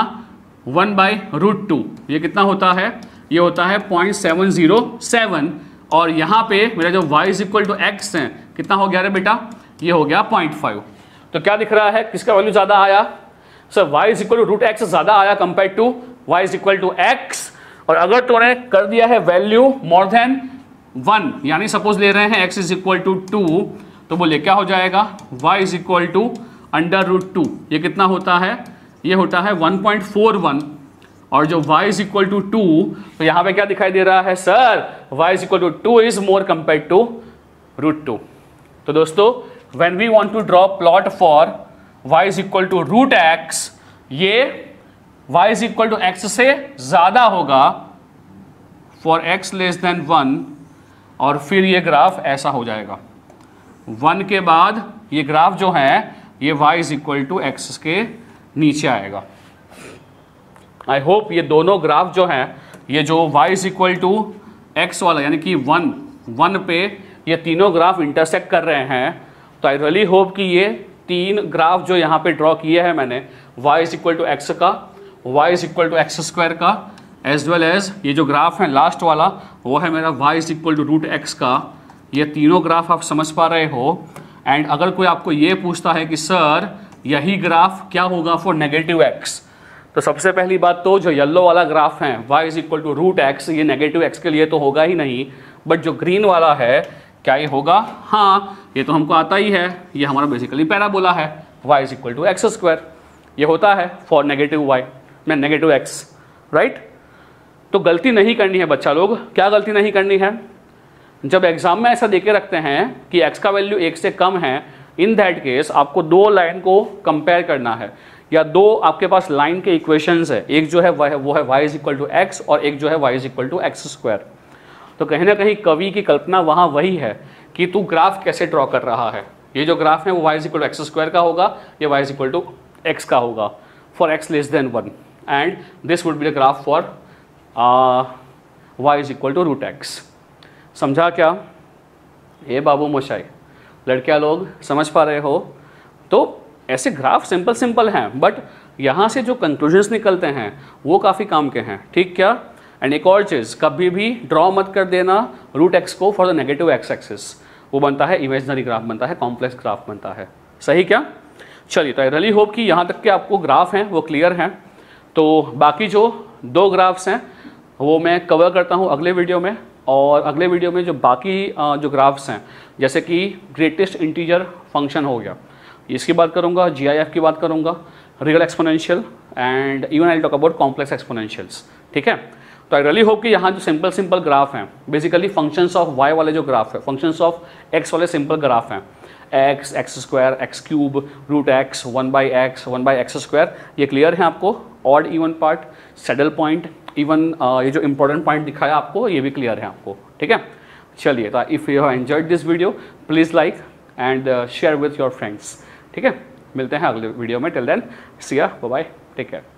1/√2। ये कितना होता है? ये होता है 0.707। और यहां पे मेरा जो y is equal to x है कितना हो गया रे बेटा, ये हो गया 0.5। तो क्या दिख रहा है, किसका वैल्यू ज्यादा आया? Sir y is equal to root x ज्यादा आया compare to y is equal to x। और अगर तूने कर दिया है वैल्यू मोर देन 1, यानी सपोज ले रहे हैं x इज इक्वल टू 2, तो बोलिए क्या हो जाएगा, y इज इक्वल टू √2। ये कितना होता है? ये होता है 1.41। और जो y इज इक्वल टू 2, तो यहां पे क्या दिखाई दे रहा है sir, y is equal to 2 is more compare to √2। तो दोस्तों when we want to draw plot for y is equal to root x, ये y is equal to x से ज्यादा होगा for x less than 1 और फिर ये graph ऐसा हो जाएगा। 1 के बाद ये ग्राफ जो है ये y is equal to x के नीचे आएगा। आई होप ये दोनों ग्राफ जो है, ये जो y is equal to x वाला यानी कि 1 पे ये तीनों ग्राफ इंटरसेक्ट कर रहे हैं। तो आई रियली होप कि ये 3 ग्राफ जो यहाँ पे ड्रॉ किए हैं मैंने, y is equal to x का, y is equal to x square का, एज वेल एज ये जो ग्राफ है लास्ट वाला वो है मेरा y is equal to root x का, ये तीनों ग्राफ आप समझ पा रहे हो। एंड अगर कोई आपको ये पूछता है कि सर यही ग्राफ क्या होगा फॉर नेगेटिव एक्स, तो सबसे पहली बात तो जो येलो वाला ग्राफ है y is equal to root x, ये नेगेटिव एक्स के लिए तो होगा ही नहीं, बट जो ग्रीन वाला है क्या ये होगा? हाँ, ये तो हमको आता ही है, ये हमारा बेसिकली पैराबोला है, y is equal to x square, ये होता है फॉर नेगेटिव y में नेगेटिव x, राइट। तो गलती नहीं करनी है बच्चा लोग। क्या गलती नहीं करनी है? जब एग्जाम में ऐसा देके रखते हैं कि x का वैल्यू 1 से कम है, इन दैट केस आपको 2 लाइन को कंपेयर करना है, या 2 आपके पास लाइन के इक्वेशंस है, एक जो है वो है y is equal to x और एक जो है y is equal to x square. तो कहीं ना कहीं कवि की कल्पना वहाँ वही है कि तू ग्राफ कैसे ड्रॉ कर रहा है। ये जो ग्राफ है वो y is equal to x square का होगा, ये y is equal to x का होगा for x less than 1, and this would be the graph for y is equal to root x. समझा क्या? ये बाबू मोशाई लड़कियां लोग समझ पा रहे हो? तो ऐसे ग्राफ सिंपल हैं, बट यहाँ से जो कंक्लूजन्स निकलते हैं वो काफ़ी काम के हैं, ठीक क्या? एंड एक और चीज़, कभी भी ड्रॉ मत कर देना रूट एक्स को for the negative x axis, वो बनता है इमेजनरी ग्राफ, बनता है कॉम्प्लेक्स ग्राफ बनता है, सही क्या? चलिए, तो आई रियली होप कि यहाँ तक के आपको ग्राफ हैं वो क्लियर हैं। तो बाकी जो 2 ग्राफ्स हैं वो मैं कवर करता हूँ अगले वीडियो में, और अगले वीडियो में जो बाकी जो ग्राफ्स हैं, जैसे कि ग्रेटेस्ट इंटीजर फंक्शन हो गया, इसकी बात करूँगा, GIF की बात करूँगा, real exponential, and even I talk about complex exponentials, ठीक है। तो आई रियली होप कि यहाँ जो सिंपल ग्राफ हैं, बेसिकली फंक्शंस ऑफ y वाले जो ग्राफ है, फंक्शंस ऑफ x वाले सिंपल ग्राफ हैं, x, x square, x cube, root x, 1/x square, ये क्लियर है आपको। Odd even part, saddle point, even ये जो इंपॉर्टेंट पॉइंट दिखाया आपको ये भी क्लियर है आपको, ठीक है। चलिए, तो if you have enjoyed this video please like and share with your friends, ठीक है। मिलते हैं अगले वीडियो में, टिल देन सी या, बाय बाय, टेक केयर।